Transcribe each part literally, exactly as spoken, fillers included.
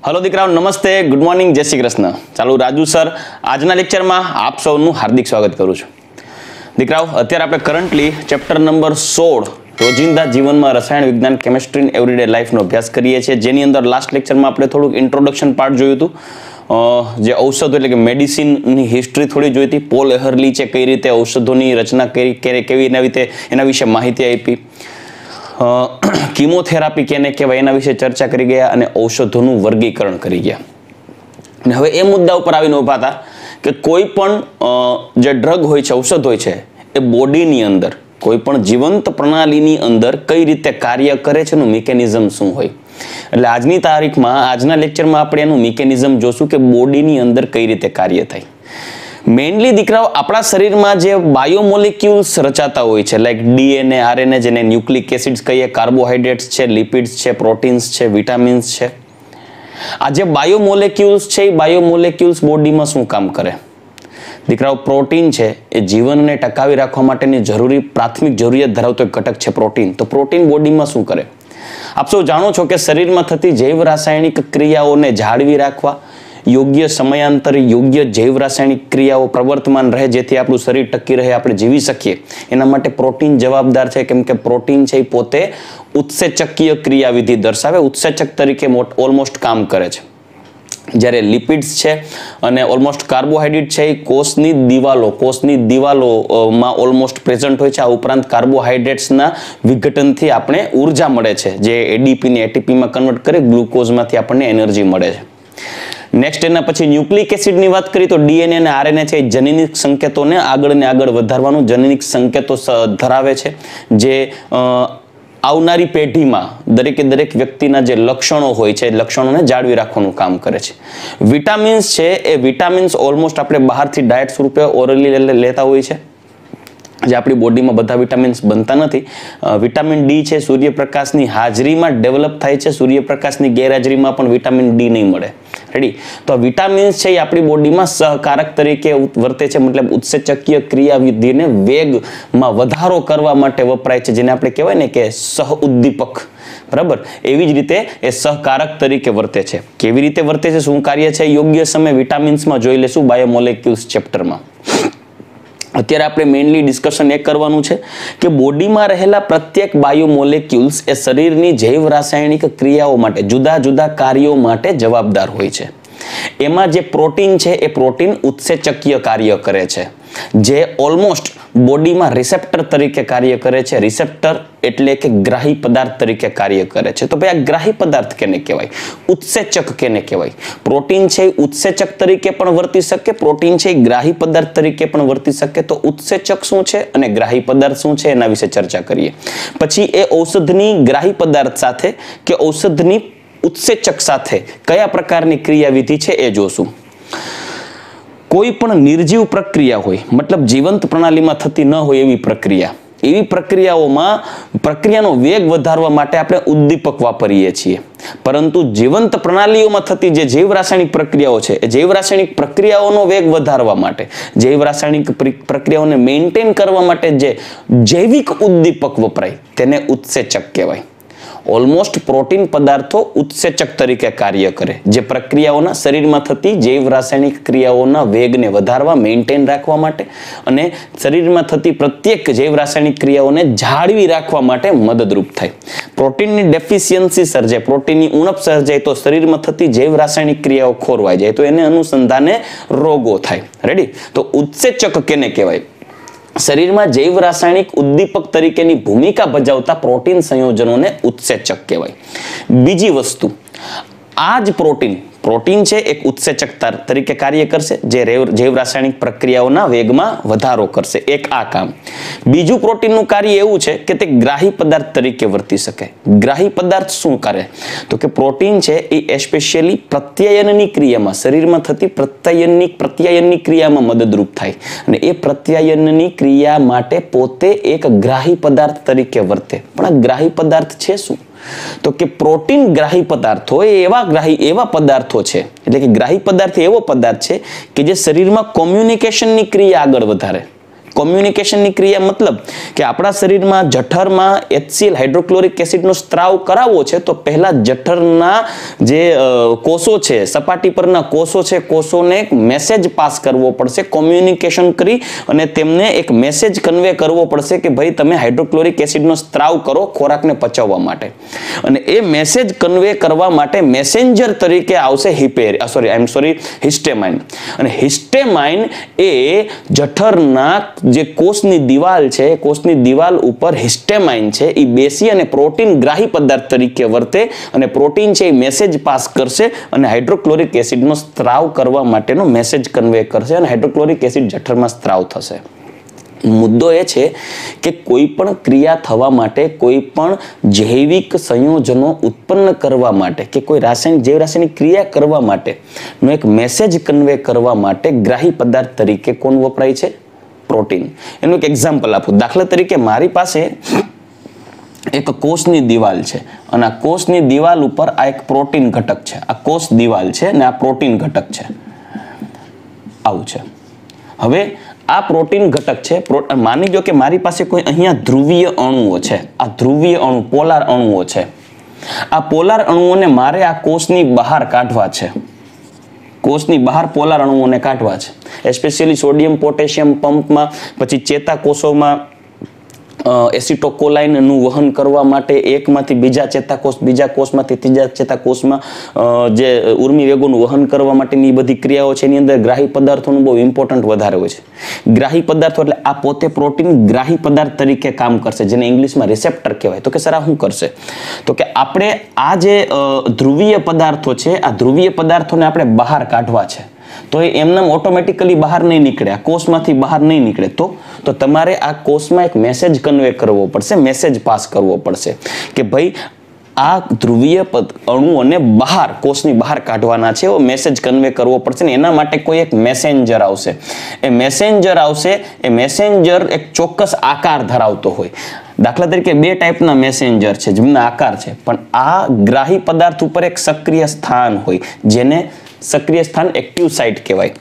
Hello दीकराओ, नमस्ते, good morning, जय श्री कृष्ण। चालू राजू सर आजना लेक्चर में आप सौનું हार्दिक स्वागत करूँ છું। दीकराओ, અત્યારે આપણે કરન્ટલી ચેપ્ટર નંબર સોળ રોજિંદા જીવનમાં રસાયણ વિજ્ઞાન કેમિસ્ટ્રી ઇન એવરીડે લાઈફનો અભ્યાસ કરીએ છીએ, જેની અંદર લાસ્ટ લેક્ચરમાં આપણે થોડુંક ઇન્ટ્રોડક્શન પાર્ટ જોયું હતું, જે ઔષધો એટલે કે મેડિસિનની હિસ્ટ્રી થોડી જોઈ હતી, પોલ એહરલી છે કઈ રીતે ઔષધોની રચના કરી, કેવી એના રીતે એના વિશે માહિતી આપી, કીમોથેરાપી કેને કહેવાય એના વિશે ચર્ચા કરી ગયા અને ઔષધોનું વર્ગીકરણ કરી ગયા। અને હવે એ મુદ્દા ઉપર આવીને ઉભા હતા કે કોઈ પણ જે ડ્રગ હોય છે, ઔષધ હોય છે, એ બોડીની અંદર કોઈ પણ જીવંત પ્રણાલીની અંદર કઈ રીતે કાર્ય કરે છે એનું મિકેનિઝમ શું હોય। એટલે આજની તારીખમાં આજના લેક્ચરમાં આપણે એનું મિકેનિઝમ જોશું કે બોડીની અંદર કઈ રીતે કાર્ય થાય। મેઇનલી દીકરાઓ આપણા શરીરમાં જે બાયોમોલિક્યુલ્સ રચાતા હોય છે, લાઈક ડીએનએ, આરએનએ, જેને ન્યુક્લિક એસિડ્સ કહીએ, કાર્બોહાઈડ્રેટ્સ છે, લિપિડ્સ છે, પ્રોટીન્સ છે, વિટામિન્સ છે, આ જે બાયોમોલિક્યુલ્સ છે એ બાયોમોલિક્યુલ્સ બોડીમાં શું કામ કરે? દીકરાઓ, પ્રોટીન છે એ જીવનને ટકાવી રાખવા માટેની જરૂરી પ્રાથમિક જરૂરિયાત ધરાવતો એક ઘટક છે પ્રોટીન। તો પ્રોટીન બોડીમાં શું કરે? આપ સૌ જાણો છો કે શરીરમાં થતી જૈવ રાસાયણિક ક્રિયાઓને જાળવી રાખવા, યોગ્ય સમયાંતરે યોગ્ય જૈવ રાસાયણિક ક્રિયાઓ પ્રવર્તમાન રહે, જેથી આપણું શરીર ટકી રહે, આપણે જીવી શકીએ, એના માટે પ્રોટીન જવાબદાર છે। કેમ કે પ્રોટીન છે એ પોતે ઉત્સેચકીય ક્રિયાવિધિ દર્શાવે, ઉત્સેચક તરીકે ઓલમોસ્ટ કામ કરે છે। જ્યારે લિપિડ્સ છે અને ઓલમોસ્ટ કાર્બોહાઈડ્રેટ છે એ કોષની દિવાલો કોષની દિવાલોમાં ઓલમોસ્ટ પ્રેઝન્ટ હોય છે। આ ઉપરાંત કાર્બોહાઈડ્રેટ્સના વિઘટનથી આપણે ઉર્જા મળે છે, જે એડીપીને એટીપીમાં કન્વર્ટ કરી ગ્લુકોઝમાંથી આપણને એનર્જી મળે છે। નેક્સ્ટ એના પછી ન્યુક્લિક એસિડની વાત કરીએ તો ડીએનએ અને આરએનએ છે એ જનીનિક સંકેતોને આગળ ને આગળ વધારવાનું જનીનિક સંકેતો ધરાવે છે, જે આવનારી પેઢીમાં દરેકે દરેક વ્યક્તિના જે લક્ષણો હોય છે લક્ષણોને જાળવી રાખવાનું કામ કરે છે। વિટામિન્સ છે એ વિટામિન્સ ઓલમોસ્ટ આપણે બહારથી ડાયટ સ્વરૂપે ઓરલી લેતા હોય છે, જે આપણી બોડીમાં બધા વિટામિન્સ બનતા નથી। વિટામિન ડી છે સૂર્યપ્રકાશની હાજરીમાં ડેવલપ થાય છે, સૂર્યપ્રકાશની ગેરહાજરીમાં પણ વિટામિન ડી નહીં મળે। રેડી? તો વિટામિન્સ છે એ આપણી બોડીમાં સહકારક તરીકે વર્તે છે, મતલબ ઉત્સેચકીય ક્રિયાવિધિને વેગમાં વધારો કરવા માટે વપરાય છે, જેને આપણે કહેવાય ને કે સહ ઉદ્દીપક। બરાબર? એવી જ રીતે એ સહકારક તરીકે વર્તે છે। કેવી રીતે વર્તે છે, શું કાર્ય છે, યોગ્ય સમય વિટામિન્સમાં જોઈ લેશું બાયોમોલેક્યુલ્સ ચેપ્ટરમાં। અત્યારે આપણે મેઇનલી ડિસ્કશન એ કરવાનું છે કે બોડીમાં રહેલા પ્રત્યેક બાયોમોલેક્યુલ્સ એ શરીરની જૈવ રાસાયણિક ક્રિયાઓ માટે, જુદા જુદા કાર્યો માટે જવાબદાર હોય છે। એમાં જે પ્રોટીન છે એ પ્રોટીન ઉત્સેચકીય કાર્ય કરે છે, જે ઓલમોસ્ટ બોડીમાં રિસેપ્ટર તરીકે કાર્ય કરે છે। રિસેપ્ટર એટલે કે ગ્રાહી પદાર્થ તરીકે કાર્ય કરે છે। તો ભાઈ આ ગ્રાહી પદાર્થ કેને કહેવાય? ઉત્સેચક કેને કહેવાય? પ્રોટીન છે એ ઉત્સેચક તરીકે પણ વર્તી શકે, પ્રોટીન છે એ ગ્રાહી પદાર્થ તરીકે પણ વર્તી શકે। તો ઉત્સેચક શું છે અને ગ્રાહી પદાર્થ શું છે એના વિશે ચર્ચા કરીએ। પછી એ ઔષધની ગ્રાહી પદાર્થ સાથે કે ઔષધની ઉત્સેચક સાથે કયા પ્રકારની ક્રિયાવિધિ છે એ જોશું। કોઈ પણ નિર્જીવ પ્રક્રિયા હોય, મતલબ જીવંત પ્રણાલીમાં થતી ન હોય એવી પ્રક્રિયા, એવી પ્રક્રિયાઓમાં પ્રક્રિયાનો વેગ વધારવા માટે આપણે ઉદ્દીપક વાપરીએ છીએ, પરંતુ જીવંત પ્રણાલીઓમાં થતી જે જૈવ રાસાયણિક પ્રક્રિયાઓ છે એ જૈવ રાસાયણિક પ્રક્રિયાઓનો વેગ વધારવા માટે, જૈવ રાસાયણિક પ્રક્રિયાઓને મેન્ટેન કરવા માટે જે જૈવિક ઉદ્દીપક વપરાય તેને ઉત્સેચક કહેવાય। ઓલમોસ્ટ પ્રોટીન પદાર્થો ઉત્સેચક તરીકે કાર્ય કરે, જે પ્રક્રિયાઓના શરીરમાં થતી જૈવ રાસાયણિક ક્રિયાઓના વેગને વધારવા, મેન્ટેન રાખવા માટે અને શરીરમાં થતી પ્રત્યેક જૈવ રાસાયણિક ક્રિયાઓને જાળવી રાખવા માટે મદદરૂપ થાય। પ્રોટીનની ડેફિશિયન્સી સર્જાય, પ્રોટીનની ઉણપ સર્જાય તો શરીરમાં થતી જૈવ રાસાયણિક ક્રિયાઓ ખોરવાઈ જાય, તો એને અનુસંધાને રોગો થાય। રેડી? તો ઉત્સેચક કેને કહેવાય? શરીરમાં જૈવ રાસાયણિક ઉદ્દીપક તરીકેની ભૂમિકા ભજવતા પ્રોટીન સંયોજનોને ઉત્સેચક કહેવાય। બીજી વસ્તુ, આ જ પ્રોટીન પ્રોટીન છે એક ઉત્સેચક તરીકે કાર્ય કરશે, જે જૈવ રાસાયણિક પ્રક્રિયાઓના વેગમાં વધારો કરશે, એક આ કામ। બીજું પ્રોટીનનું કાર્ય એવું છે કે તે ગ્રાહી પદાર્થ તરીકે વર્તી શકે। ગ્રાહી પદાર્થ શું કરે? તો કે પ્રોટીન છે એ એસ્પેશિયલી પ્રત્યાયનની ક્રિયામાં, શરીરમાં થતી પ્રત્યાયનની પ્રત્યાયનની ક્રિયામાં મદદરૂપ થાય, અને એ પ્રત્યાયનની ક્રિયા માટે પોતે એક ગ્રાહી પદાર્થ તરીકે વર્તે। પણ આ ગ્રાહી પદાર્થ છે શું? તો કે પ્રોટીન ગ્રાહી પદાર્થો એ એવા ગ્રાહી એવા પદાર્થો છે, એટલે કે ગ્રાહી પદાર્થ એવો પદાર્થ છે કે જે શરીરમાં કોમ્યુનિકેશનની ક્રિયા આગળ વધારે, કોમ્યુનિકેશનની ક્રિયા મતલબ કે આપણા શરીરમાં જઠરમાં એચસીએલ હાઇડ્રોક્લોરિક એસિડનો સ્ત્રાવ કરાવવો છે તો પહેલા જઠરના જે કોષો છે, સપાટી પરના કોષો છે, કોષોને એક મેસેજ પાસ કરવો પડશે, કોમ્યુનિકેશન કરી અને તેમને એક મેસેજ કન્વે કરવો પડશે કે ભાઈ તમે હાઇડ્રોક્લોરિક એસિડનો સ્ત્રાવ કરો ખોરાકને પચાવવા માટે. અને એ મેસેજ કન્વે કરવા માટે મેસેન્જર તરીકે આવશે હિપેર સોરી આઈ એમ સોરી હિસ્ટેમાઇન. અને હિસ્ટેમાઇન એ જઠરના જે કોષની દિવાલ છે, કોષની દિવાલ ઉપર હિસ્ટેમાઇન છે એ બેસી અને પ્રોટીન ગ્રાહી પદાર્થ તરીકે વર્તે અને પ્રોટીન છે એ મેસેજ પાસ કરશે અને હાઇડ્રોક્લોરિક એસિડનો સ્ત્રાવ કરવા માટેનો મેસેજ કન્વે કરશે અને હાઇડ્રોક્લોરિક એસિડ જઠરમાં સ્ત્રાવ થશે. મુદ્દો એ છે કે કોઈ પણ ક્રિયા થવા માટે, કોઈ પણ જૈવિક સંયોજનો ઉત્પન્ન કરવા માટે કે કોઈ રાસાયણિક જૈવ રાસાયણિક ક્રિયા કરવા માટે નો એક મેસેજ કન્વે કરવા માટે ગ્રાહી પદાર્થ તરીકે કોણ વપરાય છે? પ્રોટીન. એનું એક એક્ઝામ્પલ આપું. દાખલા તરીકે મારી પાસે એક કોષની દિવાલ છે અને આ કોષની દિવાલ ઉપર આ એક પ્રોટીન ઘટક છે. આ કોષ દિવાલ છે અને આ પ્રોટીન ઘટક છે. આવું છે. હવે આ પ્રોટીન ઘટક છે. માની લો કે મારી પાસે કોઈ અહીંયા ધ્રુવીય અણુઓ છે. આ ધ્રુવીય અણુ પોલાર અણુઓ છે. આ પોલાર અણુઓને મારે આ કોષની બહાર કાઢવા છે. કોષની બહાર પોલાર અણુઓને કાઢવા છે. એસ્પેશિયલી સોડિયમ પોટેશિયમ પંપમાં, પછી ચેતાકોષોમાં એસિટોકોલાઇનનું વહન કરવા માટે એકમાંથી બીજા ચેતાકોષ, બીજા કોષમાંથી ત્રીજા ચેતાકોષમાં જે ઉર્મિ વેગોનું વહન કરવા માટેની બધી ક્રિયાઓ છે એની અંદર ગ્રાહી પદાર્થોનું બહુ ઇમ્પોર્ટન્ટ વધારે હોય છે. ગ્રાહી પદાર્થો એટલે આ પોતે પ્રોટીન ગ્રાહી પદાર્થ તરીકે કામ કરશે, જેને ઇંગ્લિશમાં રિસેપ્ટર કહેવાય. તો કે સર આ શું કરશે? તો કે આપણે આ જે ધ્રુવીય પદાર્થો છે, આ ધ્રુવીય પદાર્થોને આપણે બહાર કાઢવા છે. તો એ એમનામ ઓટોમેટિકલી બહાર નહીં નીકળે, આ કોષમાંથી બહાર નહીં નીકળે. તો તો તમારે આ કોષમાં એક મેસેજ કન્વે કરવો પડશે, મેસેજ પાસ કરવો પડશે કે ભાઈ આ ધ્રુવીય અણુઓને બહાર, કોષની બહાર કાઢવાના છે, એવો મેસેજ કન્વે કરવો પડશે ને એના માટે કોઈ એક મેસેન્જર આવશે. એ મેસેન્જર આવશે, એ મેસેન્જર એક ચોક્કસ આકાર ધરાવતો હોય. દાખલા તરીકે બે ટાઈપના મેસેન્જર છે જેમના આકાર છે, પણ આ ગ્રાહી પદાર્થ ઉપર એક સક્રિય સ્થાન હોય જેને સક્રિય સ્થાન એક્ટિવ સાઇટ કહેવાય.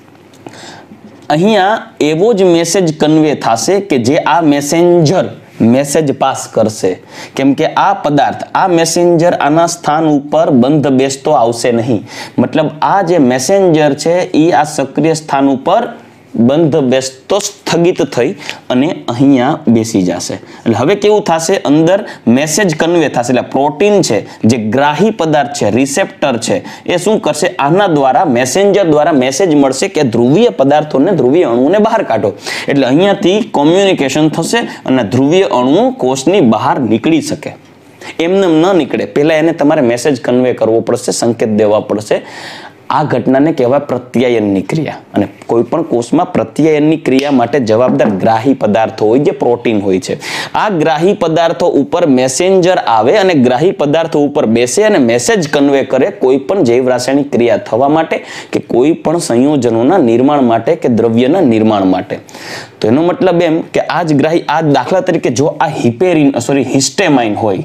અહીંયા એવો જ મેસેજ કન્વે થશે કે જે આ મેસેન્જર મેસેજ પાસ કરશે. કેમ કે આ પદાર્થ, આ મેસેન્જર આના સ્થાન ઉપર બંધ બેસતો આવશે નહીં. મતલબ આ જે મેસેન્જર છે એ આ સક્રિય સ્થાન ઉપર બંધ બેસતો સ્થગિત થઈ અને અહીંયા બેસી જશે. એટલે હવે કેવું થશે? અંદર મેસેજ કન્વે થશે. એટલે પ્રોટીન છે જે ગ્રાહી પદાર્થ છે, રિસેપ્ટર છે, એ શું કરશે? આના દ્વારા, મેસેન્જર દ્વારા મેસેજ મળશે કે ધ્રુવીય પદાર્થોને, ધ્રુવીય અણુઓને બહાર કાઢો. એટલે અહીંયાથી કોમ્યુનિકેશન થશે અને ધ્રુવીય અણુ કોષની બહાર નીકળી શકે. એમને ન નીકળે, પહેલા એને તમારે મેસેજ કન્વે કરવો પડશે, સંકેત દેવા પડશે. આ ઘટનાને કહેવાય પ્રત્યાયનની ક્રિયા. અને કોઈ પણ કોષમાં પ્રત્યાયનની ક્રિયા માટે જવાબદાર ગ્રાહી પદાર્થો હોય જે પ્રોટીન હોય છે. આ ગ્રાહી પદાર્થો ઉપર મેસેન્જર આવે અને ગ્રાહી પદાર્થો ઉપર બેસે અને મેસેજ કન્વે કરે કોઈ પણ જૈવ રાસાયણિક ક્રિયા થવા માટે કે કોઈ પણ સંયોજનોના નિર્માણ માટે કે દ્રવ્યના નિર્માણ માટે. તો એનો મતલબ એમ કે આ જ ગ્રાહી, આ દાખલા તરીકે જો આ હિપેરિન સોરી હિસ્ટેમાઇન હોય,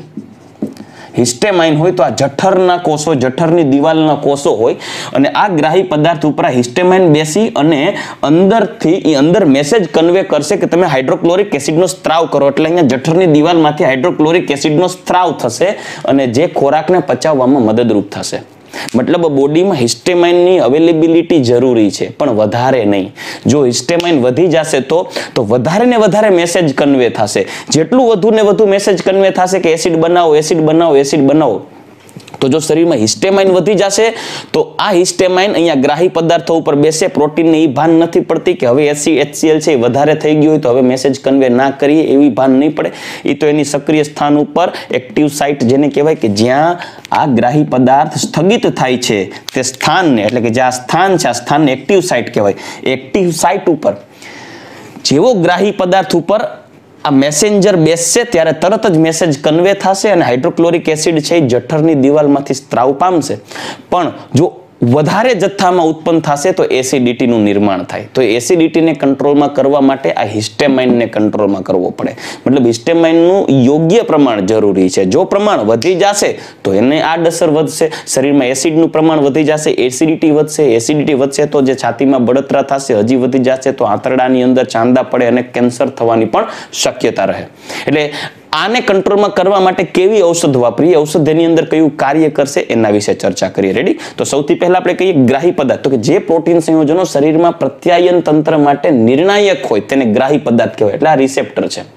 હિસ્ટેમાઇન હોય તો આ જઠરના કોષો, જઠરની દિવાલના કોષો હોય અને આ ગ્રાહી પદાર્થ ઉપર આ હિસ્ટેમાઇન બેસી અને અંદરથી એ અંદર મેસેજ કન્વે કરશે કે તમે હાઇડ્રોક્લોરિક એસિડનો સ્ત્રાવ કરો. એટલે અહીંયા જઠરની દિવાલમાંથી હાઇડ્રોક્લોરિક એસિડનો સ્ત્રાવ થશે અને જે ખોરાકને પચાવવામાં મદદરૂપ થશે. મતલબ બોડીમાં હિસ્ટેમાઇનની અવેલેબિલિટી જરૂરી છે પણ વધારે નહીં. જો હિસ્ટેમાઇન વધી જશે તો તો વધારે ને વધારે મેસેજ કન્વે થશે. જેટલું વધુ ને વધુ મેસેજ કન્વે થશે કે એસિડ બનાવો, એસિડ બનાવો, એસિડ બનાવો, તો જો શરીરમાં હિસ્ટેમાઇન વધી જશે તો આ હિસ્ટેમાઇન અહીંયા ગ્રાહી પદાર્થો ઉપર બેસે. પ્રોટીનને એ ભાન નથી પડતી કે હવે એસી એચસીએલ છે એ વધારે થઈ ગયું હોય તો હવે મેસેજ કન્વે ના કરીએ, એવી ભાન નહીં પડે. એ તો એની સક્રિય સ્થાન ઉપર એક્ટિવ સાઇટ જેને કહેવાય કે જ્યાં આ ગ્રાહી પદાર્થ સ્થગિત થાય છે તે સ્થાનને, એટલે કે જે આ સ્થાન છે આ સ્થાનને એક્ટિવ સાઇટ કહેવાય. એક્ટિવ સાઇટ ઉપર જેવો ગ્રાહી પદાર્થ ઉપર આ મેસેન્જર બેસશે ત્યારે તરત જ મેસેજ કન્વે થશે અને હાઇડ્રોક્લોરિક એસિડ છે એ જઠરની દિવાલમાંથી સ્ત્રાવ પામશે. પણ જો વધારે જથ્થામાં ઉત્પન્ન થશે તો એસિડિટીનું નિર્માણ થાય. તો એસિડિટીને કંટ્રોલમાં કરવા માટે આ હિસ્ટેમાઇનને કંટ્રોલમાં કરવો પડે. મતલબ હિસ્ટેમાઇનનું યોગ્ય પ્રમાણ જરૂરી છે. જો પ્રમાણ વધી જશે તો એને આડઅસર વધશે, શરીરમાં એસિડનું પ્રમાણ વધી જશે, એસિડિટી વધશે, એસિડિટી વધશે તો જે છાતીમાં બળતરા થશે, હજી વધી જશે તો આંતરડાની અંદર ચાંદા પડે અને કેન્સર થવાની પણ શક્યતા રહે. એટલે આને કંટ્રોલમાં કરવા માટે કેવી ઔષધ વાપરી, ઔષધ એની અંદર કયું કાર્ય કરશે એના વિશે ચર્ચા કરીએ. રેડી? તો સૌથી પહેલા આપણે કહીએ ગ્રાહી પદાર્થ. તો કે જે પ્રોટીન સંયોજનો શરીરમાં પ્રત્યાયન તંત્ર માટે નિર્ણાયક હોય તેને ગ્રાહી પદાર્થ કહેવાય. એટલે આ રિસેપ્ટર છે.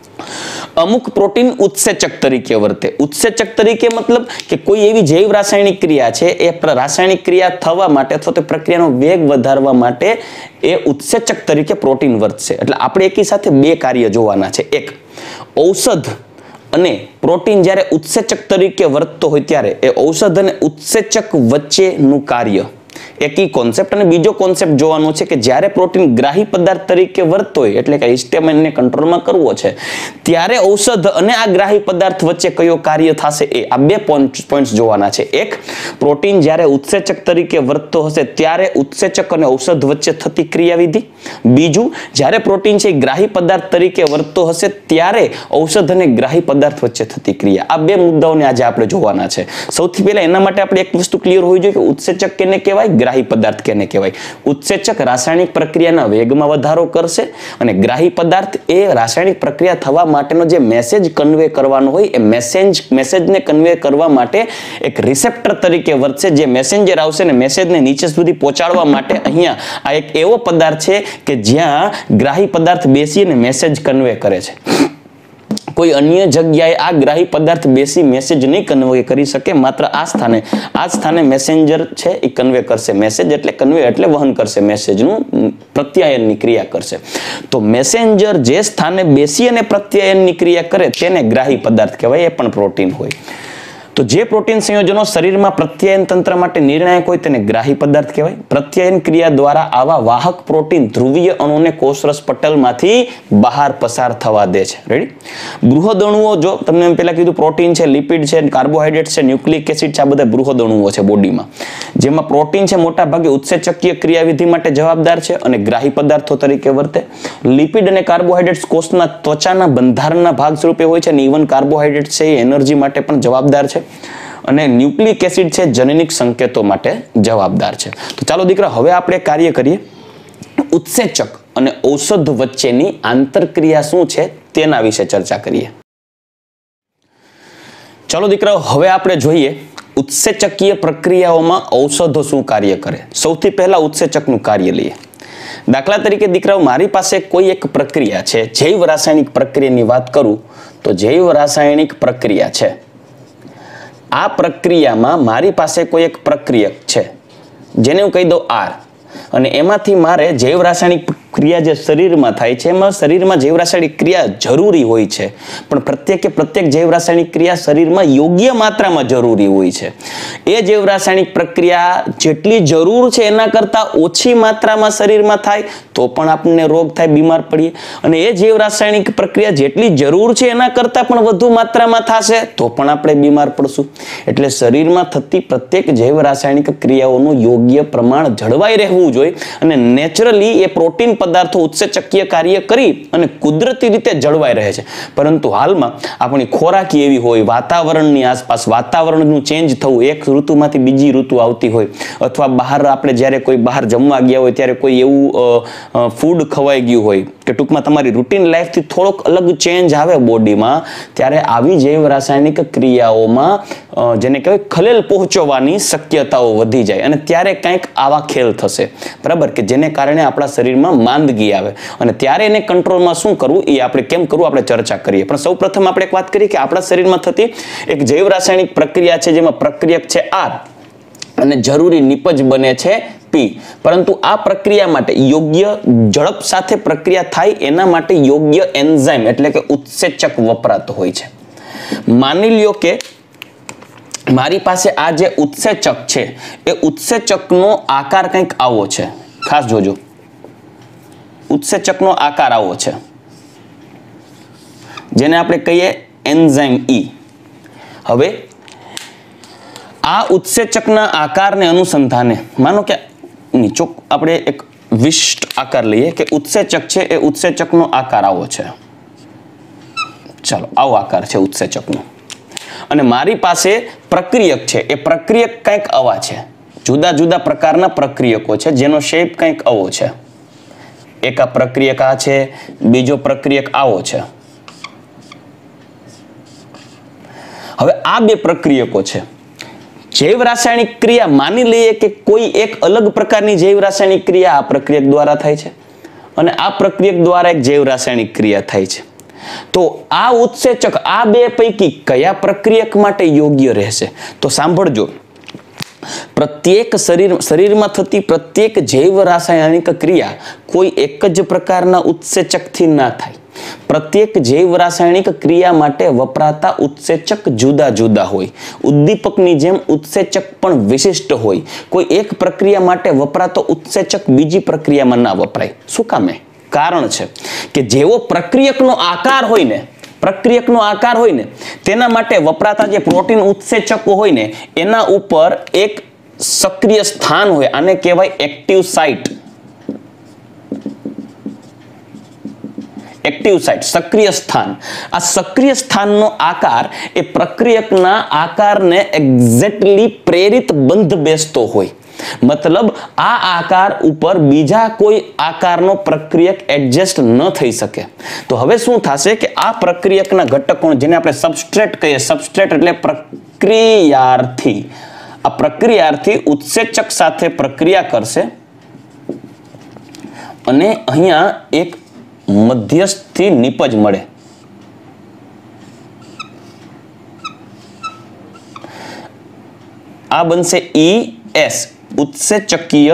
અમુક પ્રોટીન ઉત્સેચક તરીકે વર્તે. ઉત્સેચક તરીકે મતલબ કે કોઈ એવી જૈવ રાસાયણિક ક્રિયા છે, એ રાસાયણિક ક્રિયા થવા માટે અથવા તો પ્રક્રિયાનો વેગ વધારવા માટે એ ઉત્સેચક તરીકે પ્રોટીન વર્તશે. એટલે આપણે એકી સાથે બે કાર્ય જોવાના છે. એક, ઔષધ અને પ્રોટીન જ્યારે ઉત્સેચક તરીકે વર્તતો હોય ત્યારે એ ઔષધ અને ઉત્સેચક વચ્ચેનું કાર્ય એક ઈ કોન્સેપ્ટ. અને બીજો કોન્સેપ્ટ જોવાનો છે કે જ્યારે પ્રોટીન ગ્રાહી પદાર્થ તરીકે વર્તતો હોય એટલે કે હિસ્ટેમાઇનને કંટ્રોલમાં કરવો છે ત્યારે ઔષધ અને આ ગ્રાહી પદાર્થ વચ્ચે કયો કાર્ય થશે એ આ બે પોઈન્ટ્સ જોવાના છે. એક, પ્રોટીન જ્યારે ઉત્સેચક તરીકે વર્તતો હશે ત્યારે ઉત્સેચક અને ઔષધ વચ્ચે થતી ક્રિયાવિધિ. બીજું, જ્યારે પ્રોટીન છે ગ્રાહી પદાર્થ તરીકે વર્તતો હશે ત્યારે ઔષધ અને ગ્રાહી પદાર્થ વચ્ચે થતી ક્રિયા. આ બે મુદ્દાઓને આજે આપણે જોવાના છે. સૌથી પહેલા એના માટે આપણે એક વસ્તુ ક્લિયર હોવી જોઈએ કે ઉત્સેચક કેને કહેવાય, ગ્રાહી પદાર્થ કેને કહેવાય. ઉત્સેચક રાસાયણિક પ્રક્રિયાના વેગમાં વધારો કરશે અને ગ્રાહી પદાર્થ એ રાસાયણિક પ્રક્રિયા થવા માટેનો જે મેસેજ કન્વે કરવાનો હોય એ મેસેજ મેસેજને કન્વે કરવા માટે એક રિસેપ્ટર તરીકે વર્તશે. જે મેસેન્જર આવશે ને મેસેજને નીચે સુધી પહોંચાડવા માટે અહીંયા આ એક એવો પદાર્થ છે કે જ્યાં ગ્રાહી પદાર્થ બેસી અને મેસેજ કન્વે કરે છે. કોઈ અન્ય જગ્યાએ આ ગ્રાહી પદાર્થ બેસી મેસેજ નહીં કન્વે કરી શકે. માત્ર આ સ્થાને આ સ્થાને મેસેન્જર છે એ કન્વે કરશે. મેસેજ એટલે કન્વે એટલે વહન કરશે, મેસેજનું પ્રત્યાયનની ક્રિયા કરશે. તો મેસેન્જર જે સ્થાને બેસી અને પ્રત્યાયનની ક્રિયા કરે તેને ગ્રાહી પદાર્થ કહેવાય. એ પણ પ્રોટીન હોય. તો જે પ્રોટીન સંયોજનો શરીરમાં પ્રત્યાયન તંત્ર માટે નિર્ણાયક હોય તેને ગ્રાહી પદાર્થ કહેવાય. પ્રત્યાયન ક્રિયા દ્વારા આવા વાહક પ્રોટીન ધ્રુવીય અણુને કોષરસ પટલમાંથી બહાર પસાર થવા દે છે. રેડી? બૃહદ અણુઓ, જો તમને પહેલા કીધું પ્રોટીન છે, લિપિડ છે, કાર્બોહાઈડ્રેટ છે, ન્યુક્લિક એસિડ છે, આ બધા બૃહદ અણુઓ છે બોડીમાં. જેમાં પ્રોટીન છે મોટા ભાગે ઉત્સેચકીય ક્રિયાવિધિ માટે જવાબદાર છે અને ગ્રાહી પદાર્થો તરીકે વર્તે. લિપિડ અને કાર્બોહાઈડ્રેટ્સ કોષના ત્વચાના બંધારણના ભાગ સ્વરૂપે હોય છે અને ઇવન કાર્બોહાઈડ્રેટ છે એ એનર્જી માટે પણ જવાબદાર છે. અને ન્યુક્લિક એસિડ છે જનનિક સંકેતો માટે જવાબદાર છે. તો ચાલો દીકરા હવે આપણે કાર્ય કરીએ. ઉત્સેચક અને ઔષધ વચ્ચેની આંતરક્રિયા શું છે તેના વિશે ચર્ચા કરીએ. ચાલો દીકરાઓ હવે આપણે જોઈએ ઉત્સેચકીય પ્રક્રિયાઓમાં ઔષધો શું કાર્ય કરે. સૌથી પહેલા ઉત્સેચકનું કાર્ય લઈએ. દાખલા તરીકે દીકરાઓ મારી પાસે કોઈ એક પ્રક્રિયા છે, જૈવ રાસાયણિક પ્રક્રિયાની વાત કરું તો જૈવ રાસાયણિક પ્રક્રિયા છે. આ પ્રક્રિયામાં મારી પાસે કોઈ એક પ્રક્રિયક છે જેને હું કહી દઉં આર, અને એમાંથી મારે જૈવ રાસાયણિક ક્રિયા જે શરીરમાં થાય છે એમાં શરીરમાં જૈવ રાસાયણિક ક્રિયા જરૂરી હોય છે, પણ પ્રત્યેકે પ્રત્યેક જૈવ રાસાયણિક ક્રિયા શરીરમાં યોગ્ય માત્રામાં જરૂરી હોય છે. એ જૈવ રાસાયણિક પ્રક્રિયા જેટલી જરૂર છે એના કરતાં ઓછી માત્રામાં શરીરમાં થાય તો પણ આપણને રોગ થાય, બીમાર પડીએ. અને એ જૈવ રાસાયણિક પ્રક્રિયા જેટલી જરૂર છે એના કરતાં પણ વધુ માત્રામાં થશે તો પણ આપણે બીમાર પડશું. એટલે શરીરમાં થતી પ્રત્યેક જૈવ રાસાયણિક ક્રિયાઓનું યોગ્ય પ્રમાણ જળવાઈ રહેવું જોઈએ અને નેચરલી એ પ્રોટીન પદાર્થો ઉત્સેચકીય કાર્ય કરી અને કુદરતી રીતે જળવાઈ રહે છે. પરંતુ હાલમાં આપણી ખોરાકી એવી હોય, વાતાવરણની આસપાસ વાતાવરણનું ચેન્જ થવું, એક ઋતુમાંથી બીજી ઋતુ આવતી હોય, અથવા બહાર આપણે જ્યારે કોઈ બહાર જમવા ગયા હોય ત્યારે કોઈ એવું ફૂડ ખવાઈ ગયું હોય કે ટૂંકમાં તમારી રૂટીન લાઈફથી થોડોક અલગ ચેન્જ આવે બોડીમાં, ત્યારે આવી જૈવ રાસાયણિક ક્રિયાઓમાં જેને કહેવાય ખલેલ પહોંચવાની શક્યતાઓ વધી જાય અને ત્યારે કંઈક આવા ખેલ થશે. બરાબર? કે જેને કારણે આપણા શરીરમાં માંદગી આવે અને ત્યારે એને કંટ્રોલમાં શું કરવું એ આપણે કેમ કરવું આપણે ચર્ચા કરીએ. પણ સૌપ્રથમ આપણે એક વાત કરીએ કે આપણા શરીરમાં થતી એક જૈવ રાસાયણિક પ્રક્રિયા છે જેમાં પ્રક્રિયક છે આર અને જરૂરી નિપજ બને છે પી. પરંતુ આ પ્રક્રિયા માટે યોગ્ય ઝડપ સાથે પ્રક્રિયા થાય એના માટે યોગ્ય એન્ઝાઇમ એટલે કે ઉત્સેચક વપરાતો હોય છે. માની લ્યો કે મારી પાસે આ જે ઉત્સેચક છે એ ઉત્સેચકનો આકાર કંઈક આવો છે. ખાસ જોજો, ઉત્સેચકનો આકાર આવો છે જેને આપણે કહીએ એન્ઝાઇમ ઈ. હવે આ ઉત્સેચકના આકારને અનુસંધાને માનો કે નીચો આપણે એક વિશિષ્ટ આકાર લઈએ કે ઉત્સેચક છે એ ઉત્સેચકનો આકાર આવો છે, ચાલો આવો આકાર છે ઉત્સેચકનો, અને મારી પાસે પ્રક્રિયક છે, એ પ્રક્રિયક કંઈક આવા છે, જુદા જુદા પ્રકારના પ્રક્રિયકો છે જેનો શેપ કંઈક આવો છે, એક આ પ્રક્રિયક આ છે, બીજો પ્રક્રિયક આવો છે. હવે આ બે પ્રક્રિયકો છે, જૈવ રાસાયણિક ક્રિયા માની લઈએ કે કોઈ એક અલગ પ્રકારની જૈવ રાસાયણિક ક્રિયા આ પ્રક્રિયક દ્વારા થાય છે અને આ પ્રક્રિયક દ્વારા એક જૈવ રાસાયણિક ક્રિયા થાય છે. તો આ ઉત્સેચક આ બે પૈકી કયા પ્રક્રિયક માટે યોગ્ય રહેશે? તો સાંભળજો, પ્રત્યેક શરીર શરીરમાં થતી પ્રત્યેક જૈવ રાસાયણિક ક્રિયા કોઈ એક જ પ્રકારના ઉત્સેચકથી ના થાય. પ્રત્યેક જૈવ રાસાયણિક ક્રિયા માટે વપરાતા ઉત્સેચક જુદા જુદા હોય. ઉદ્દીપકની જેમ ઉત્સેચક પણ વિશિષ્ટ હોય. કોઈ એક પ્રક્રિયા માટે વપરાતો ઉત્સેચક બીજી પ્રક્રિયામાં ના વપરાય. શું કામે? કારણ છે કે જેવો પ્રક્રિયકનો આકાર હોય ને પ્રક્રિયકનો આકાર હોય ને તેના માટે વપરાતા જે પ્રોટીન ઉત્સેચકો હોય ને એના ઉપર એક સક્રિય સ્થાન હોય. આને કહેવાય એક્ટિવ સાઇટ. એક્ટિવ સાઇટ, સક્રિય સ્થાન. આ સક્રિય સ્થાનનો આકાર એ પ્રક્રિયકના આકારને એક્ઝેક્ટલી પ્રેરિત બંધ બેસતો હોય. મતલબ આ આકાર ઉપર બીજા કોઈ આકારનો પ્રક્રિયક એડજસ્ટ ન થઈ શકે. તો હવે શું થશે કે આ પ્રક્રિયકના ઘટકો જેને આપણે સબસ્ટ્રેટ કહીએ, સબસ્ટ્રેટ એટલે પ્રક્રિયાર્થી, આ પ્રક્રિયાર્થી ઉત્સેચક સાથે પ્રક્રિયા કરશે અને અહીંયા એક મધ્યસ્થી નિપજ મળે. આ બનશે ઈ એસ, ઉત્સેચકીય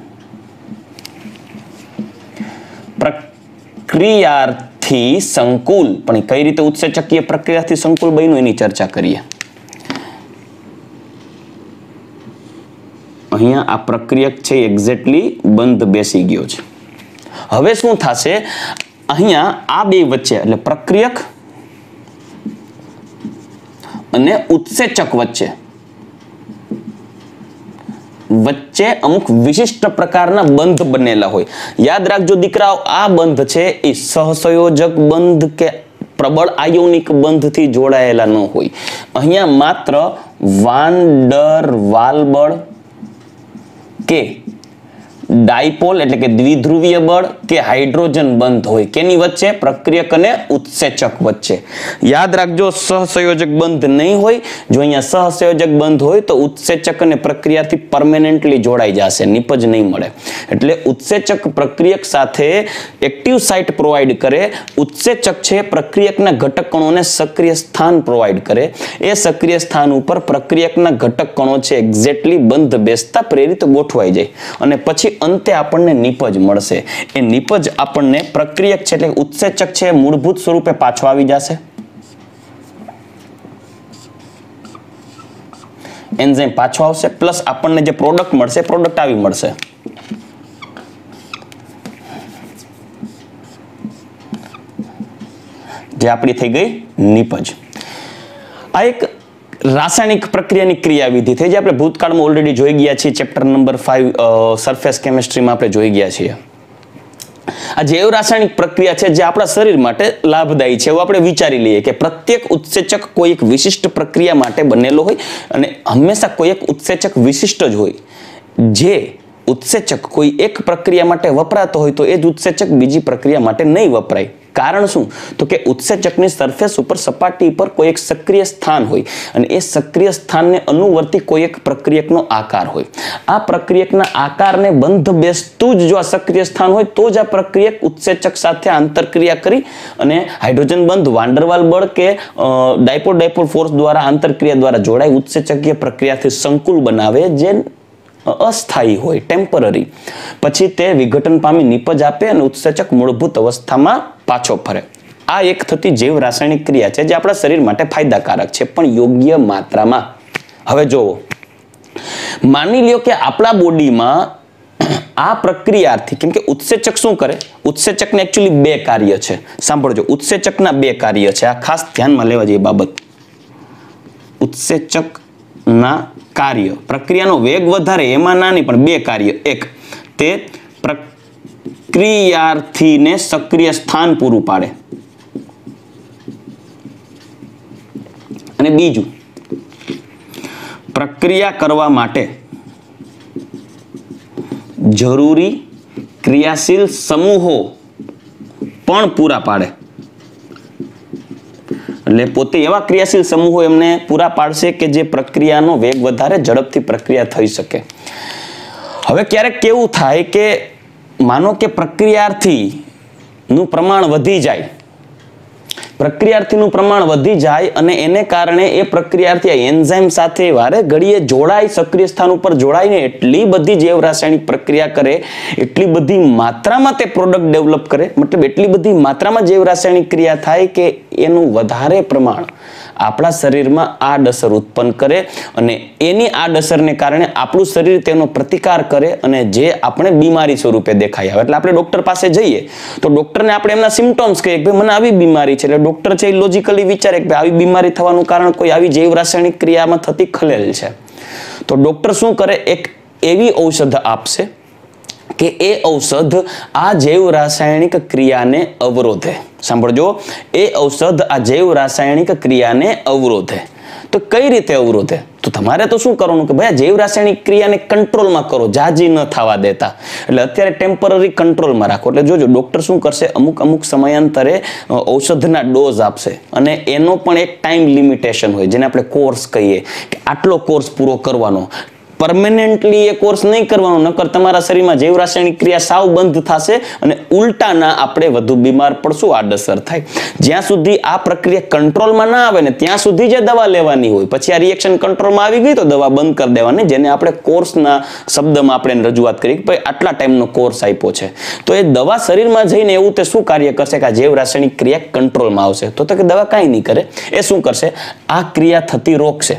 પ્રક્રિયાર્થી સંકુલ. પણ કઈ રીતે ઉત્સેચકીય પ્રક્રિયાથી સંકુલ બન્યું એની ચર્ચા કરીએ. અહીંયા આ પ્રક્રિયક છે એક્ઝેક્ટલી બંધ બેસી ગયો છે. હવે શું થશે? અહીંયા આ બે વચ્ચે એટલે પ્રક્રિયક અને ઉત્સેચક વચ્ચે વચ્ચે અમુક વિશિષ્ટ પ્રકારના બંધ બનેલા હોય. યાદ રાખજો દીકરાઓ, આ બંધ છે એ સહસંયોજક બંધ કે પ્રબળ આયોનિક બંધથી જોડાયેલા ન હોય. અહીંયા માત્ર વાન ડર વાલ્સ કે ડાયપોલ એટલે કે દ્વિધ્રુવીય બળ કે હાઇડ્રોજન બંધ હોય. કેની વચ્ચે? પ્રક્રિયક અને ઉત્સેચક વચ્ચે. યાદ રાખજો, સહસંયોજક બંધ નહીં હોય. જો અહીંયા સહસંયોજક બંધ હોય તો ઉત્સેચક અને પ્રક્રિયાથી પરમેનન્ટલી જોડાઈ જશે, નિપજ નહીં મળે. એટલે ઉત્સેચક પ્રક્રિયક સાથે એક્ટિવ સાઇટ પ્રોવાઈડ કરે, ઉત્સેચક છે પ્રક્રિયકના ઘટક કણોને સક્રિય સ્થાન પ્રોવાઈડ કરે. એ સક્રિય સ્થાન ઉપર પ્રક્રિયકના ઘટક કણો છે એક્ઝેક્ટલી બંધ બેસતા પ્રેરિત ગોઠવાઈ જાય અને પછી અંતે આપણને નિપજ મળશે. એ નિપજ આપણને પ્રક્રિયક છે એટલે ઉત્સેચક છે મૂળભૂત સ્વરૂપે પાછો આવી જશે. એન્ઝાઇમ પાછો આવશે, પ્લસ આપણને જે પ્રોડક્ટ મળશે પ્રોડક્ટ આવી મળશે. જે આપણી થઈ ગઈ નિપજ. આ એક રાસાયણિક પ્રક્રિયાની ક્રિયાવિધિ થઈ જે આપણે ભૂતકાળમાં ઓલરેડી જોઈ ગયા છીએ. ચેપ્ટર નંબર ફાઈવ સરફેસ કેમિસ્ટ્રીમાં આપણે જોઈ ગયા છીએ. આ જૈવ રાસાયણિક પ્રક્રિયા છે જે આપણા શરીર માટે લાભદાયી છે એવું આપણે વિચારી લઈએ કે પ્રત્યેક ઉત્સેચક કોઈ એક વિશિષ્ટ પ્રક્રિયા માટે બનેલો હોય અને હંમેશા કોઈ એક ઉત્સેચક વિશિષ્ટ જ હોય. જે ઉત્સેચક કોઈ એક પ્રક્રિયા માટે વપરાતો હોય તો એ જ ઉત્સેચક બીજી પ્રક્રિયા માટે નહીં વપરાય. કારણ શું? તો કે ઉત્સેચકની સરફેસ ઉપર સપાટી પર કોઈ એક સક્રિય સ્થાન હોય અને એ સક્રિય સ્થાનને અનુવર્તી કોઈ એક પ્રક્રિયકનો આકાર હોય. આ પ્રક્રિયકના આકારને બંધ બેસતું જ જો આ સક્રિય સ્થાન હોય તો જ આ પ્રક્રિયક ઉત્સેચક સાથે આંતરક્રિયા કરી અને હાઇડ્રોજન બંધ વાન ડર વાલ્સ બળ કે ડાયપોલ ડાયપોલ ફોર્સ દ્વારા આંતરક્રિયા દ્વારા જોડાય ઉત્સેચકીય પ્રક્રિયાથી સંકુલ બનાવે જે અસ્થાયી હોય, ટેમ્પરરી. પછી તે વિઘટન પામી નિપજ આપે અને ઉત્સેચક મૂળભૂત અવસ્થામાં પાછો ફરે. આ એક થતી જૈવ રાસાયણિક ક્રિયા છે જે આપણા શરીર માટે ફાયદાકારક છે પણ યોગ્ય માત્રામાં. હવે જોવો, માની લ્યો કે આપણા બોડીમાં આ પ્રક્રિયાથી, કેમ કે ઉત્સેચક શું કરે? ઉત્સેચકને એકચ્યુઅલી બે કાર્ય છે. સાંભળજો, ઉત્સેચકના બે કાર્ય છે. આ ખાસ ધ્યાનમાં લેવા જેવી બાબત. ઉત્સેચક ના કાર્ય, પ્રક્રિયાનો વેગ વધારે એમાં નાની પણ બે કાર્ય. એક તે પ્રક્રિયાર્થીને સક્રિય સ્થાન પૂરું પાડે અને બીજું પ્રક્રિયા કરવા માટે જરૂરી ક્રિયાશીલ સમૂહો પણ પૂરા પાડે. એટલે પોતે એવા ક્રિયાશીલ સમૂહો એમને પૂરા પાડશે કે જે પ્રક્રિયાનો વેગ વધારે ઝડપથી પ્રક્રિયા થઈ શકે. હવે ક્યારેક કેવું થાય કે માનો કે પ્રક્રિયાર્થીનું પ્રમાણ વધી જાય, પ્રક્રિયાર્થીનું પ્રમાણ વધી જાય અને એને કારણે એ પ્રક્રિયાર્થી એન્ઝાઇમ સાથે વારે ઘડીએ જોડાય, સક્રિય સ્થાન ઉપર જોડાઈને એટલી બધી જૈવ રાસાયણિક પ્રક્રિયા કરે, એટલી બધી માત્રામાં તે પ્રોડક્ટ ડેવલપ કરે, મતલબ એટલી બધી માત્રામાં જૈવ રાસાયણિક ક્રિયા થાય કે એનું વધારે પ્રમાણ આપણા શરીરમાં આડઅસર ઉત્પન્ન કરે અને એની આડઅસરને કારણે આપણું શરીર તેનો પ્રતિકાર કરે અને જે આપણે બીમારી સ્વરૂપે દેખાય આવે. એટલે આપણે ડોક્ટર પાસે જઈએ તો ડોક્ટરને આપણે એમના સિમ્પટોમ્સ કહીએ કે મને આવી બીમારી છે, એટલે ડોક્ટર છે એ લોજિકલી વિચારે કે આવી બીમારી થવાનું કારણ કોઈ આવી જૈવ રાસાયણિક ક્રિયામાં થતી ખલેલ છે. તો ડોક્ટર શું કરે, એક એવી ઔષધ આપશે કે એ ઔષધ આ જૈવ રાસાયણિક ક્રિયાને અવરોધે. સાંભળજો, એ ઔષધ આ જૈવ રાસાયણિક ક્રિયાને અવરોધે. તો કઈ રીતે અવરોધે? તો તમારે તો શું કરવાનું કે ભાઈ આ જૈવ રાસાયણિક ક્રિયાને કંટ્રોલમાં કરો, જાજી ન થવા દેતા. એટલે અત્યારે ટેમ્પરરી કંટ્રોલમાં રાખો. એટલે જોજો ડોક્ટર શું કરશે, અમુક અમુક સમયાંતરે ઔષધના ડોઝ આપશે અને એનો પણ એક ટાઈમ લિમિટેશન હોય, જેને આપણે કોર્સ કહીએ કે આટલો કોર્સ પૂરો કરવાનો. પરમેનન્ટલી એ કોર્સ નહીં કરવાનો, નકર તમારા શરીરમાં જૈવ રાસાયણિક ક્રિયા સાવ બંધ થશે અને ઉલટાના આપણે વધુ બીમાર પડશું, આડઅસર થાય. જ્યાં સુધી આ પ્રક્રિયા કંટ્રોલમાં ના આવે ને ત્યાં સુધી જે દવા લેવાની હોય, પછી આ રિએક્શન કંટ્રોલમાં આવી ગઈ તો દવા બંધ કરી દેવાની, જેને આપણે કોર્સના શબ્દમાં આપણે રજૂઆત કરી કે ભાઈ આટલા ટાઈમનો કોર્સ આપ્યો છે. તો એ દવા શરીરમાં જઈને એવું તે શું કાર્ય કરશે કે આ જૈવ રાસાયણિક ક્રિયા કંટ્રોલમાં આવશે. તો તો કે દવા કાંઈ નહીં કરે, એ શું કરશે, આ ક્રિયા થતી રોકશે.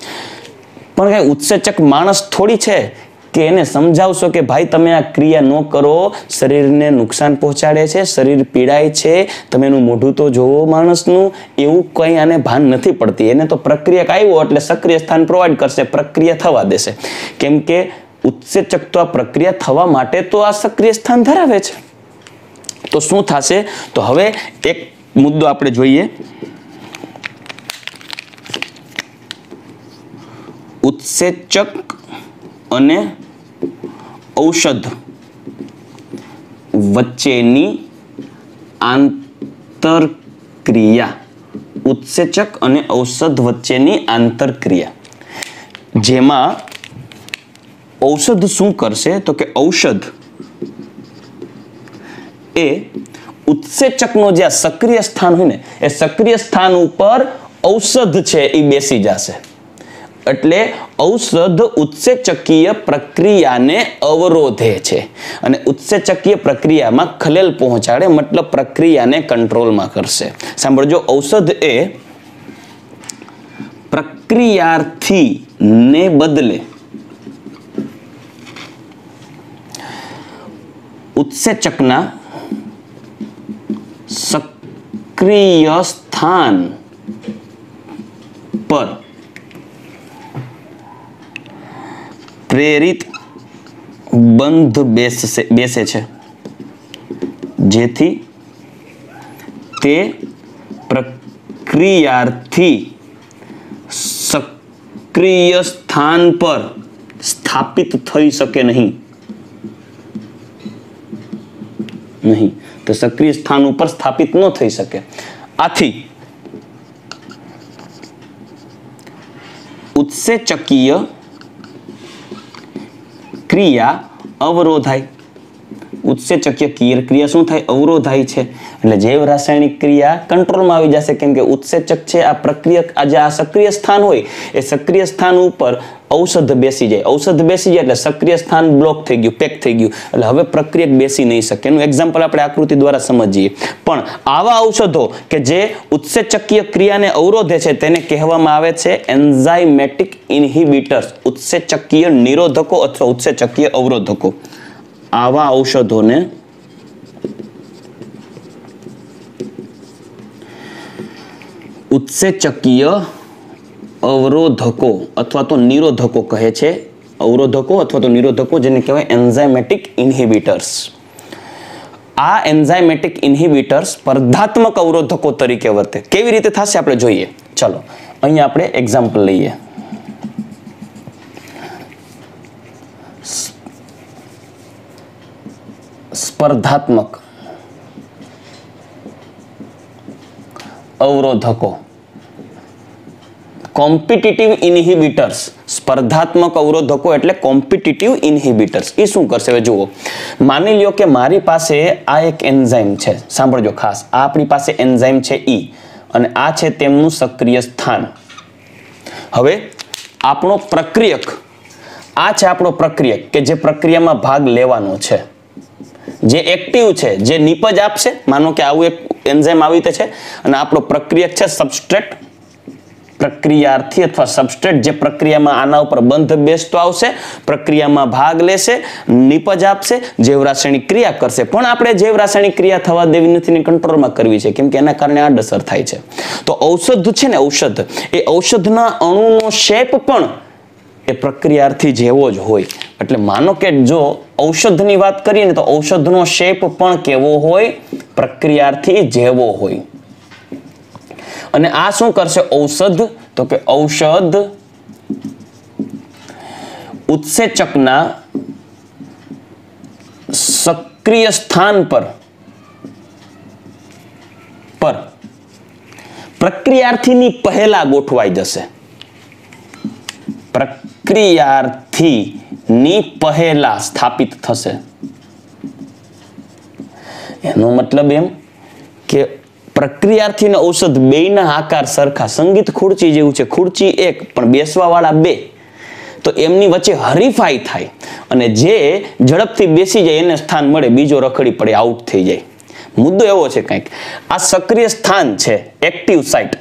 પણ કઈ ઉત્સેચક માણસ થોડી છે કે એને સમજાવશો કે ભાઈ તમે આ ક્રિયા ન કરો, શરીરને નુકસાન પહોંચાડે છે, શરીર પીડાય છે, તમે એનું મોઢું તો જોવો માણસનું. એવું કંઈ આને ભાન નથી પડતી. એને તો પ્રક્રિયા આવ્યો એટલે સક્રિય સ્થાન પ્રોવાઈડ કરશે, પ્રક્રિયા થવા દેશે. કેમ કે ઉત્સેચક તો આ પ્રક્રિયા થવા માટે તો આ સક્રિય સ્થાન ધરાવે છે. તો શું થશે, તો હવે એક મુદ્દો આપણે જોઈએ. ઉત્સેચક અને ઔષધ વચ્ચેની આંતરક્રિયા. ઉત્સેચક અને ઔષધ વચ્ચેની આંતરક્રિયા, જેમાં ઔષધ શું કરશે તો કે ઔષધ એ ઉત્સેચકનો જે સક્રિય સ્થાન હોય ને એ સક્રિય સ્થાન ઉપર ઔષધ છે એ બેસી જશે. એટલે ઔષધ ઉત્સેચકીય પ્રક્રિયાને અવરોધે છે અને ઉત્સેચકીય પ્રક્રિયામાં ખલેલ પહોંચાડે, મતલબ પ્રક્રિયાને કંટ્રોલમાં કરશે. સાંભળજો, ઔષધ એ પ્રક્રિયાર્થીને બદલે ઉત્સેચકના સક્રિય સ્થાન પર પ્રેરિત બંધ બેસે બેસે છે, જેથી તે પ્રક્રિયાર્થી સક્રિય સ્થાન પર સ્થાપિત થઈ શકે નહીં નહીં તો સક્રિય સ્થાન ઉપર સ્થાપિત ન થઈ શકે. આથી ઉત્સેચકીય ક્રિયા અવરોધાય. ઉત્સેચકીય ક્રિયા શું થાય, અવરોધાય છે. એટલે જૈવ રાસાયણિક ક્રિયા કંટ્રોલમાં આવી જશે, કેમ કે ઉત્સેચક છે આ પ્રક્રિયા, આ જે આ સક્રિય સ્થાન હોય એ સક્રિય સ્થાન ઉપર ઔષધ બેસી જાય. ઔષધ બેસી જાય એટલે સક્રિય સ્થાન બ્લોક થઈ ગયું, પેક થઈ ગયું, એટલે હવે પ્રક્રિયા બેસી નહીં શકે. એનું એક્ઝામ્પલ આપણે આકૃતિ દ્વારા સમજીએ. પણ આવા ઔષધો કે જે ઉત્સેચકીય ક્રિયાને અવરોધે છે તેને કહેવામાં આવે છે એન્ઝાઇમેટિક ઇન્હિબિટર્સ, ઉત્સેચકીય નિરોધકો અથવા ઉત્સેચકીય અવરોધકો. આવા ઔષધોને ઉત્સેચકીય અવરોધકો અથવા તો નિરોધકો કહે છે, અવરોધકો અથવા તો નિરોધકો જેને કહેવાય એન્ઝાઇમેટિક ઇન્હિબિટર્સ. આ એન્ઝાઇમેટિક ઇન્હિબિટર સ્પર્ધાત્મક અવરોધકો તરીકે વર્તે. કેવી રીતે થશે આપણે જોઈએ. ચલો અહીંયા આપણે એક્ઝામ્પલ લઈએ. સ્પર્ધાત્મક અવરોધકો, કોમ્પિટિટિવ ઇન્હિબિટર્સ. સ્પર્ધાત્મક અવરોધકો એટલે કોમ્પિટિટિવ ઇન્હિબિટર્સ. એ શું કરશે હવે જુઓ. માની લ્યો કે મારી પાસે આ એક એન્ઝાઇમ છે, સાંભળજો ખાસ, આ આપણી પાસે એન્ઝાઇમ છે ઈ અને આ છે તેમનું સક્રિય સ્થાન. હવે આપણો પ્રક્રિયક, આ છે આપણો પ્રક્રિયક કે જે પ્રક્રિયામાં ભાગ લેવાનો છે, જે એક્ટિવ છે, જે નિપજ આપશે. માનો કે આવું એક એન્ઝાઇમ આવી રીતે છે અને આપણો પ્રક્રિયક છે સબસ્ટ્રેટ, પ્રક્રિયાર્થી અથવા સબસ્ટ્રેટ જે પ્રક્રિયામાં આના ઉપર બંધ બેસતો આવશે, પ્રક્રિયામાં ભાગ લેશે, નિપજ આપશે, જૈવ રાસાયણિક ક્રિયા કરશે. પણ આપણે જૈવ રાસાયણિક ક્રિયા થવા દેવી નથી ને કંટ્રોલમાં કરવી છે, કેમ કે એના કારણે આડઅસર થાય છે. તો ઔષધ છે ને, ઔષધ, એ ઔષધના અણુનો શેપ પણ એ પ્રક્રિયાર્થી જેવો જ હોય. એટલે માનો કે જો ઔષધની વાત કરીએ ને તો ઔષધનો શેપ પણ કેવો હોય? પ્રક્રિયાર્થી જેવો હોય. અને આ શું કરશે ઔષધ? તો કે ઔષધ ઉત્સેચકના સક્રિય સ્થાન પર પર પ્રક્રિયાર્થીની પહેલા ગોઠવાઈ જશે. પ્રક્રિયાર્થીની પહેલા સ્થાપિત થશે. એનો મતલબ એમ કે પ્રક્રિયાર્થી અને ઔષધ બેયના આકાર સરખા, સંગીત ખુરચી જેવું છે. ખુરચી એક પણ બેસવા વાળા બે, તો એમની વચ્ચે હરીફાઈ થાય અને જે ઝડપથી બેસી જાય એને સ્થાન મળે, બીજો રખડી પડે, આઉટ થઈ જાય. મુદ્દો એવો છે કંઈક. આ સક્રિય સ્થાન છે, એક્ટિવ સાઇટ.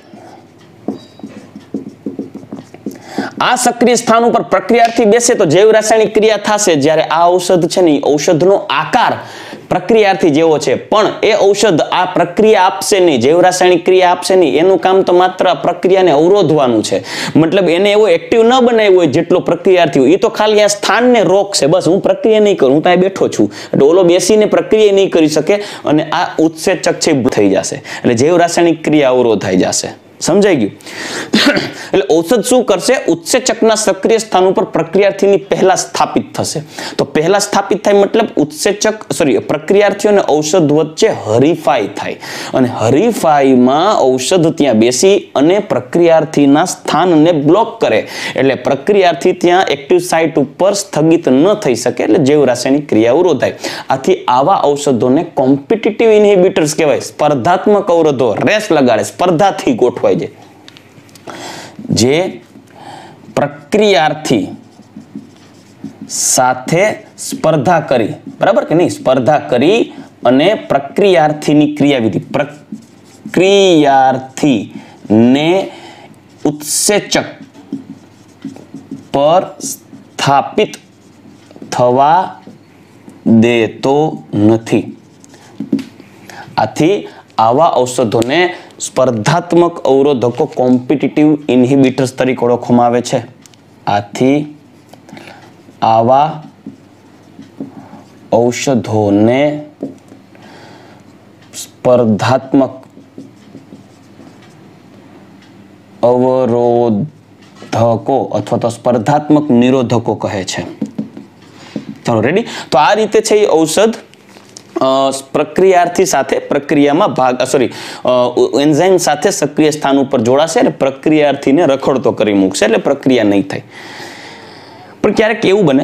આ સક્રિય સ્થાન ઉપર પ્રક્રિયાર્થી બેસે તો જૈવ રાસાયણિક ક્રિયા થશે. જ્યારે આ ઔષધ છે ને, ઔષધનો આકાર પ્રક્રિયાર્થી જેવો છે, પણ એ ઔષધ આ પ્રક્રિયા આપશે નહીં, જૈવ રાસાયણિક ક્રિયા આપશે નહીં. એનું કામ તો માત્ર પ્રક્રિયાને અવરોધવાનું છે. મતલબ એને એવો એક્ટિવ ન બનાવ્યો હોય જેટલો પ્રક્રિયાર્થી હોય. એ તો ખાલી આ સ્થાનને રોકશે, બસ હું પ્રક્રિયા નહીં કરું, હું ત્યાં બેઠો છું. એટલે ઓલો બેસીને પ્રક્રિયા નહીં કરી શકે અને આ ઉત્સેચક છે થઈ જશે. એટલે જૈવ રાસાયણિક ક્રિયા અવરોધાઈ જશે. સમજાઈ ગયું? એટલે ઔષધ શું કરશે? ઉત્સેચકના સક્રિય સ્થાન ઉપર પ્રક્રિયાર્થીની પહેલા સ્થાપિત થશે. તો પહેલા સ્થાપિત થાય મતલબ ઉત્સેચક સોરી પ્રક્રિયાર્થીઓ અને ઔષધ વચ્ચે હરીફાઈ થાય અને હરીફાઈમાં ઔષધ ત્યાં બેસી અને પ્રક્રિયાર્થીના સ્થાનને બ્લોક કરે. એટલે પ્રક્રિયાર્થી ત્યાં એક્ટિવ સાઇટ ઉપર સ્થગિત ન થઈ શકે, એટલે જૈવ રાસાયણિક ક્રિયા અવરોધાય. આથી આવા ઔષધોને કોમ્પિટિટિવ ઇન્હિબિટર્સ કહેવાય. સ્પર્ધાત્મક અવરોધો, રેસ લગાડે, સ્પર્ધાથી ગોઠવાય છે. જે પ્રક્રિયાર્થી સાથે સ્પર્ધા કરી, બરાબર કે નહીં? સ્પર્ધા કરી અને પ્રક્રિયાર્થીની ક્રિયાવિધિ, પ્રક્રિયાર્થીને ઉત્સેચક પર સ્થાપિત થવા દેતો નથી. આથી આવા ઔષધોને સ્પર્ધાત્મક અવરોધકો, કોમ્પિટિટિવ ઇન્હિબિટર્સ તરીકે ઓળખવામાં આવે છે. આથી આવા ઔષધોને સ્પર્ધાત્મક અવરોધકો અથવા તો સ્પર્ધાત્મક નિરોધકો કહે છે. ચાલો રેડી? તો આ રીતે છે એ ઔષધ પ્રક્રિયાર્થી સાથે પ્રક્રિયામાં ભાગ સોરી એન્ઝાઇમ સાથે સક્રિય સ્થાન ઉપર જોડાશે અને પ્રક્રિયાર્થીને રખડતો કરી મૂકશે, એટલે પ્રક્રિયા નહીં થાય. પણ ક્યારેક એવું બને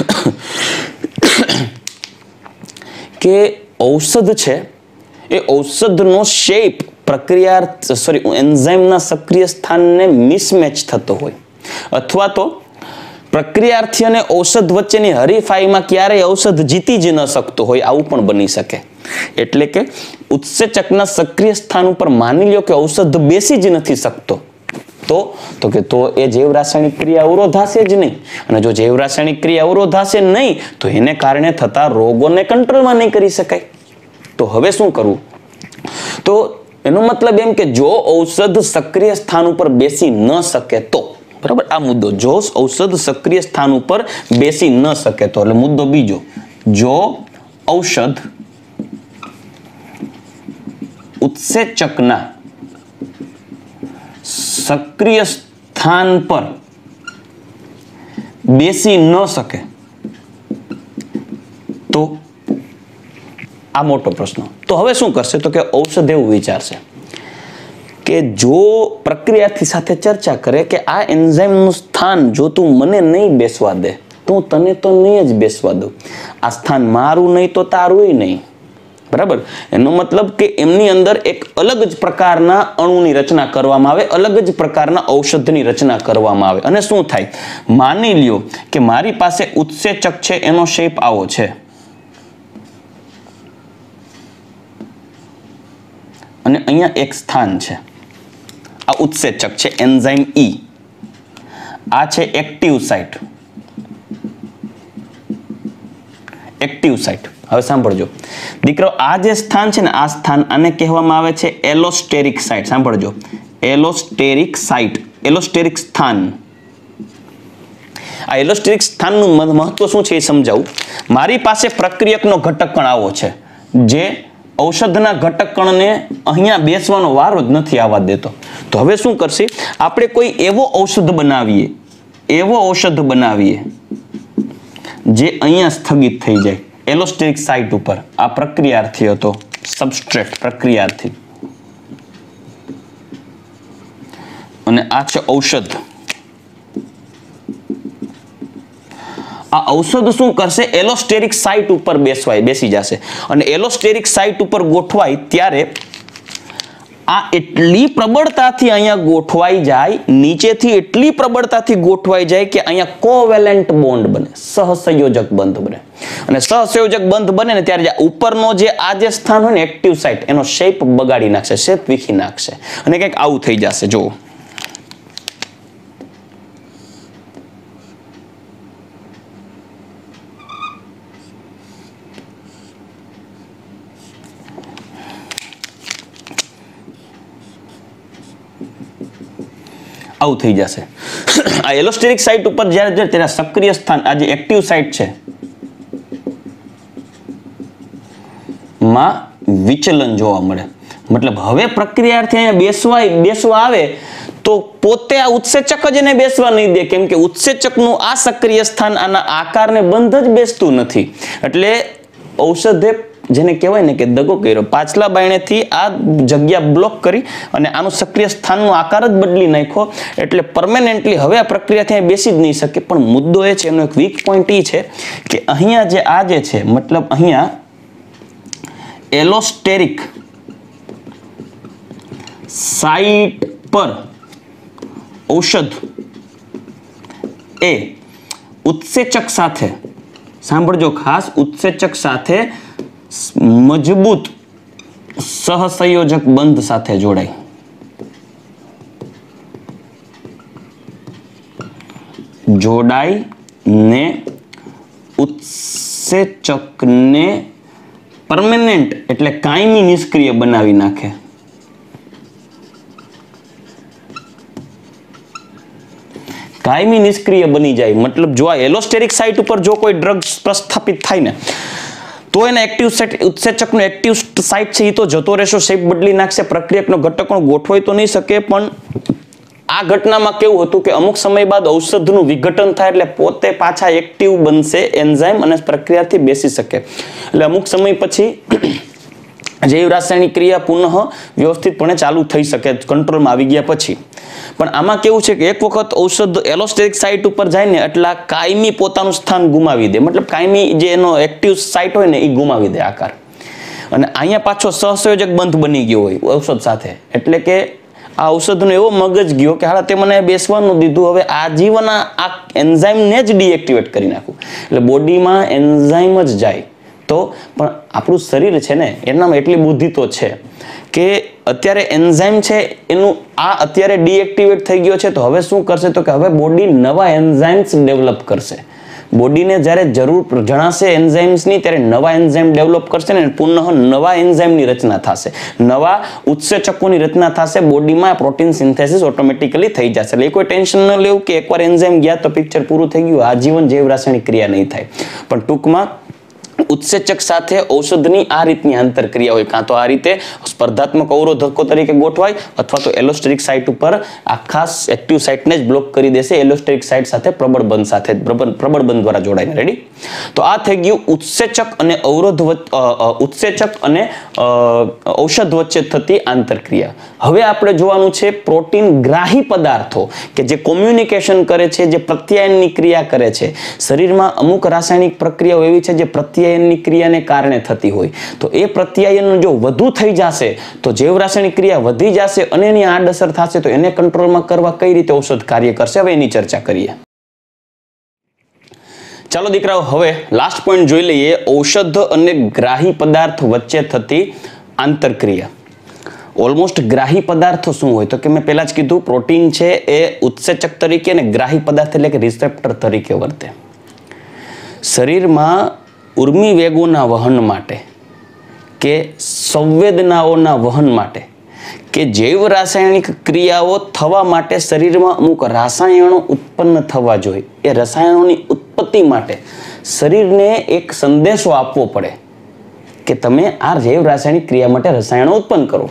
કે ઔષધ છે એ ઔષધનો શેપ પ્રક્રિયા સોરી એન્ઝાઇમના સક્રિય સ્થાનને મિસમેચ થતો હોય, અથવા તો પ્રક્રિયાર્થી અને ઔષધ વચ્ચેની હરીફાઈમાં ક્યારેય ઔષધ જીતી જ ન શકતો હોય, આવું પણ બની શકે. એટલે કે ઉત્સેચકના સક્રિય સ્થાન ઉપર માની લ્યો કે ઔષધ બેસી જ નથી શકતો, તો તો કે તો એ જૈવ રાસાયણિક ક્રિયા અવરોધાશે જ નહીં. અને જો જૈવ રાસાયણિક ક્રિયા અવરોધાશે નહીં તો એને કારણે થતા રોગોને કંટ્રોલમાં નહીં કરી શકાય. તો હવે શું કરવું? તો એનો મતલબ એમ કે જો ઔષધ સક્રિય સ્થાન ઉપર બેસી ન શકે તો, બરાબર, આ મુદ્દો, જો ઔષધ સક્રિય સ્થાન ઉપર બેસી ન શકે તો, એટલે મુદ્દો બીજો, જો ઔષધ ઉત્સેચકના સક્રિય સ્થાન પર બેસી ન શકે તો આ મોટો પ્રશ્ન. તો હવે શું કરશે? તો કે ઔષધ એવું વિચારશે કે જો પ્રક્રિયાથી સાથે ચર્ચા કરે કે આ એન્ઝાઇમનું સ્થાન જો તું મને નહીં બેસવા દે તો હું તને તો નહીં જ બેસવા દઉં. આ સ્થાન મારું નહીં તો તારું નહીં, બરાબર. એનો મતલબ કે એમની અંદર એક અલગ જ પ્રકારના અણુની રચના કરવામાં આવે, અલગ જ પ્રકારના ઔષધની રચના કરવામાં આવે. અને શું થાય? માની લ્યો કે મારી પાસે ઉત્સેચક છે, એનો શેપ આવો છે, અને અહીંયા એક સ્થાન છે, આ ઉત્સેચક છે એન્ઝાઇમ ઈ, આ છે એક્ટિવ સાઇટ, એક્ટિવ સાઇટ. હવે સાંભળજો દીકરો, આ જે સ્થાન છે ને, આ સ્થાન આને કહેવામાં આવે છે એલોસ્ટેરિક સાઇટ. સાંભળજો, એલોસ્ટેરિક સાઇટ, એલોસ્ટેરિક સ્થાન. આ એલોસ્ટેરિક સ્થાનનું મહત્વ શું છે એ સમજાવું. મારી પાસે પ્રક્રિયકનો ઘટક કણ આવો છે, જે ઔષધના ઘટક કણને અહીંયા બેસવાનો વારો જ નથી આવવા દેતો. તો હવે શું કરશે? આપણે કોઈ એવો ઔષધ બનાવીએ, એવો ઔષધ બનાવીએ જે અહીંયા સ્થગિત થઈ જાય એલોસ્ટેરિક સાઇટ ઉપર. આ પ્રક્રિયાર્થી હતો, સબસ્ટ્રેટ પ્રક્રિયાર્થી, અને આ છે ઔષધ. આ ઔષધ શું કરશે? એલોસ્ટેરિક સાઇટ ઉપર બેસવાય બેસી જશે, અને એલોસ્ટેરિક સાઇટ ઉપર ગોઠવાય ત્યારે આ એટલી પ્રબળતાથી અહીંયા ગોઠવાઈ જાય, નીચેથી એટલી પ્રબળતાથી ગોઠવાઈ જાય કે અહીંયા કોવેલેન્ટ બોન્ડ બને, સહસંયોજક બંધ બને. અને સહસંયોજક બંધ બને ને ત્યારે ઉપરનો જે આ જે સ્થાન હોય ને એક્ટિવ સાઇટ, એનો શેપ બગાડી નાખશે, શેપ વીખી નાખશે, અને કંઈક આવું થઈ જશે. જો આવું થઈ જશે. આ એલોસ્ટેરિક સાઇટ ઉપર જ્યારે તેના સક્રિય સ્થાન, આ જે એક્ટિવ સાઇટ છે, માં વિચલન જોવા મળે. મતલબ હવે પ્રક્રિયાર્થી અહીંયા બેસવા બેસવા આવે તો પોતે આ ઉત્સેચક જ એને બેસવા નહીં દે, કેમ કે ઉત્સેચકનું આ સક્રિય સ્થાન આના આકારને બંધ જ બેસતું નથી. એટલે ઔષધે જેને કહેવાય ને કે દગો કર્યો, પાછલા બાયણેથી આ જગ્યા બ્લોક કરી અને આનું સક્રિય સ્થાનનો આકાર જ બદલી નાખ્યો. એટલે પરમેનન્ટલી હવે આ પ્રક્રિયાથી અહીં બેસી જ નહીં શકે. પણ મુદ્દો એ છે, એનો એક વીક પોઈન્ટ એ છે કે અહીંયા જે આ જે છે, મતલબ અહીંયા એલોસ્ટેરિક સાઇટ પર ઔષધ એ ઉત્સેચક સાથે, સાંભળજો ખાસ, ઉત્સેચક સાથે મજબૂત સહસંયોજક બંધ સાથે જોડાય. જોડાય ને ઉત્સેચકને પરમેનન્ટ એટલે કાયમી નિષ્ક્રિય બનાવી નાખે. કાયમી નિષ્ક્રિય બની જાય. મતલબ જો આ એલોસ્ટેરિક સાઇટ ઉપર જો કોઈ ડ્રગ પ્રસ્થાપિત થાય ને તો એના એક્ટિવ સાઇટ, ઉત્સેચકનો એક્ટિવ સાઇટ છે એ તો જતો રહેશો, શેપ બદલી નાખશે, પ્રક્રિયકનો ઘટક ગોઠવાઈ તો નહીં શકે. પણ આ ઘટનામાં કેવું હતું કે અમુક સમય બાદ ઔષધનું વિઘટન થાય એટલે પોતે પાછા એક્ટિવ બનશે એન્ઝાઇમ અને પ્રક્રિયાથી બેસી શકે. એટલે અમુક સમય પછી જૈવ રાસાયણિક ક્રિયા પુનઃ વ્યવસ્થિતપણે ચાલુ થઈ શકે કંટ્રોલમાં આવી ગયા પછી. પણ આમાં કેવું છે કે એક વખત ઔષધ એલોસ્ટેરિક સાઇટ ઉપર જાય ને એટલે કાયમી પોતાનું સ્થાન ગુમાવી દે. મતલબ કાયમી જે એનો એક્ટિવ સાઇટ હોય ને એ ગુમાવી દે આકાર. અને અહીંયા પાછો સહસંયોજક બંધ બની ગયો હોય ઔષધ સાથે. એટલે કે આ ઔષધનો એવો મગજ ગયો કે હાલા તે મને બેસવાનું દીધું, હવે આજીવન આ એન્ઝાઇમને જ ડીએક્ટિવેટ કરી નાખું. એટલે બોડીમાં એન્ઝાઇમ જ જાય તો પણ આપણું શરીર છે ને એનામાં એટલી બુદ્ધિ તો છે કે અત્યારે એન્ઝાઇમ છે એનું આ અત્યારે ડીએક્ટિવેટ થઈ ગયો છે, તો હવે શું કરશે? તો કે હવે બોડી નવા એન્ઝાઇમ્સ ડેવલપ કરશે. બોડીને જ્યારે જરૂર જણાશે એન્ઝાઇમ્સની ત્યારે નવા એન્ઝાઇમ ડેવલપ કરશે ને પુનઃ નવા એન્ઝાઇમની રચના થશે, નવા ઉત્સેચકોની રચના થશે, બોડીમાં પ્રોટીન સિન્થેસિસ ઓટોમેટિકલી થઈ જશે. એટલે કોઈ ટેન્શન ન લેવું કે એકવાર એન્ઝાઇમ ગયા તો પિક્ચર પૂરું થઈ ગયું, આજીવન જૈવ રાસાયણિક ક્રિયા નહીં થાય. પણ ટૂંકમાં ઉત્સેચક સાથે ઔષધની આ રીતની આંતરક્રિયા હોય, કાં તો આ રીતે સ્પર્ધાત્મક અવરોધકો તરીકે ગોઠવાય અથવા તો એલોસ્ટેરિક સાઇટ ઉપર આ ખાસ એક્ટિવ સાઇટને જ બ્લોક કરી દેશે એલોસ્ટેરિક સાઇટ સાથે પ્રબળ બંધ સાથે પ્રબળ બંધ દ્વારા જોડાઈને. રેડી? તો આ થઈ ગયું ઉત્સેચક અને અવરોધ ઉત્સેચક અને ઔષધ વચ્ચે થતી આંતરક્રિયા. હવે આપણે જોવાનું છે પ્રોટીન ગ્રાહી પદાર્થો કે જે કોમ્યુનિકેશન કરે છે, જે પ્રત્યાયનની ક્રિયા કરે છે. શરીરમાં અમુક રાસાયણિક પ્રક્રિયાઓ એવી છે જે પ્રત્યાયનની ક્રિયાને કારણે થતી હોય, તો એ પ્રત્યાયન જો વધુ થઈ જશે તો જૈવ રાસાયણિક ક્રિયા વધી જશે અને એની આડઅસર થશે. તો એને કંટ્રોલમાં કરવા કઈ રીતે ઔષધ કાર્ય કરશે, હવે એની ચર્ચા કરીએ. ચાલો દીકરાઓ, હવે લાસ્ટ પોઈન્ટ જોઈ લઈએ, ઔષધ અને ગ્રાહી પદાર્થ વચ્ચે થતી આંતરક્રિયા. ઓલમોસ્ટ ગ્રાહી પદાર્થો શું હોય તો કે મેં પહેલા જ કીધું, પ્રોટીન છે એ ઉત્સેચક તરીકે અને ગ્રાહી પદાર્થ એટલે કે રિસેપ્ટર તરીકે વર્તે. શરીરમાં ઉર્મી વેગોના વહન માટે કે સંવેદનાઓના વહન માટે કે જૈવ રાસાયણિક ક્રિયાઓ થવા માટે શરીરમાં અમુક રસાયણો ઉત્પન્ન થવા જોઈએ. એ રસાયણોની ઉત્પત્તિ માટે શરીરને એક સંદેશો આપવો પડે કે તમે આ જૈવ રાસાયણિક ક્રિયા માટે રસાયણો ઉત્પન્ન કરો.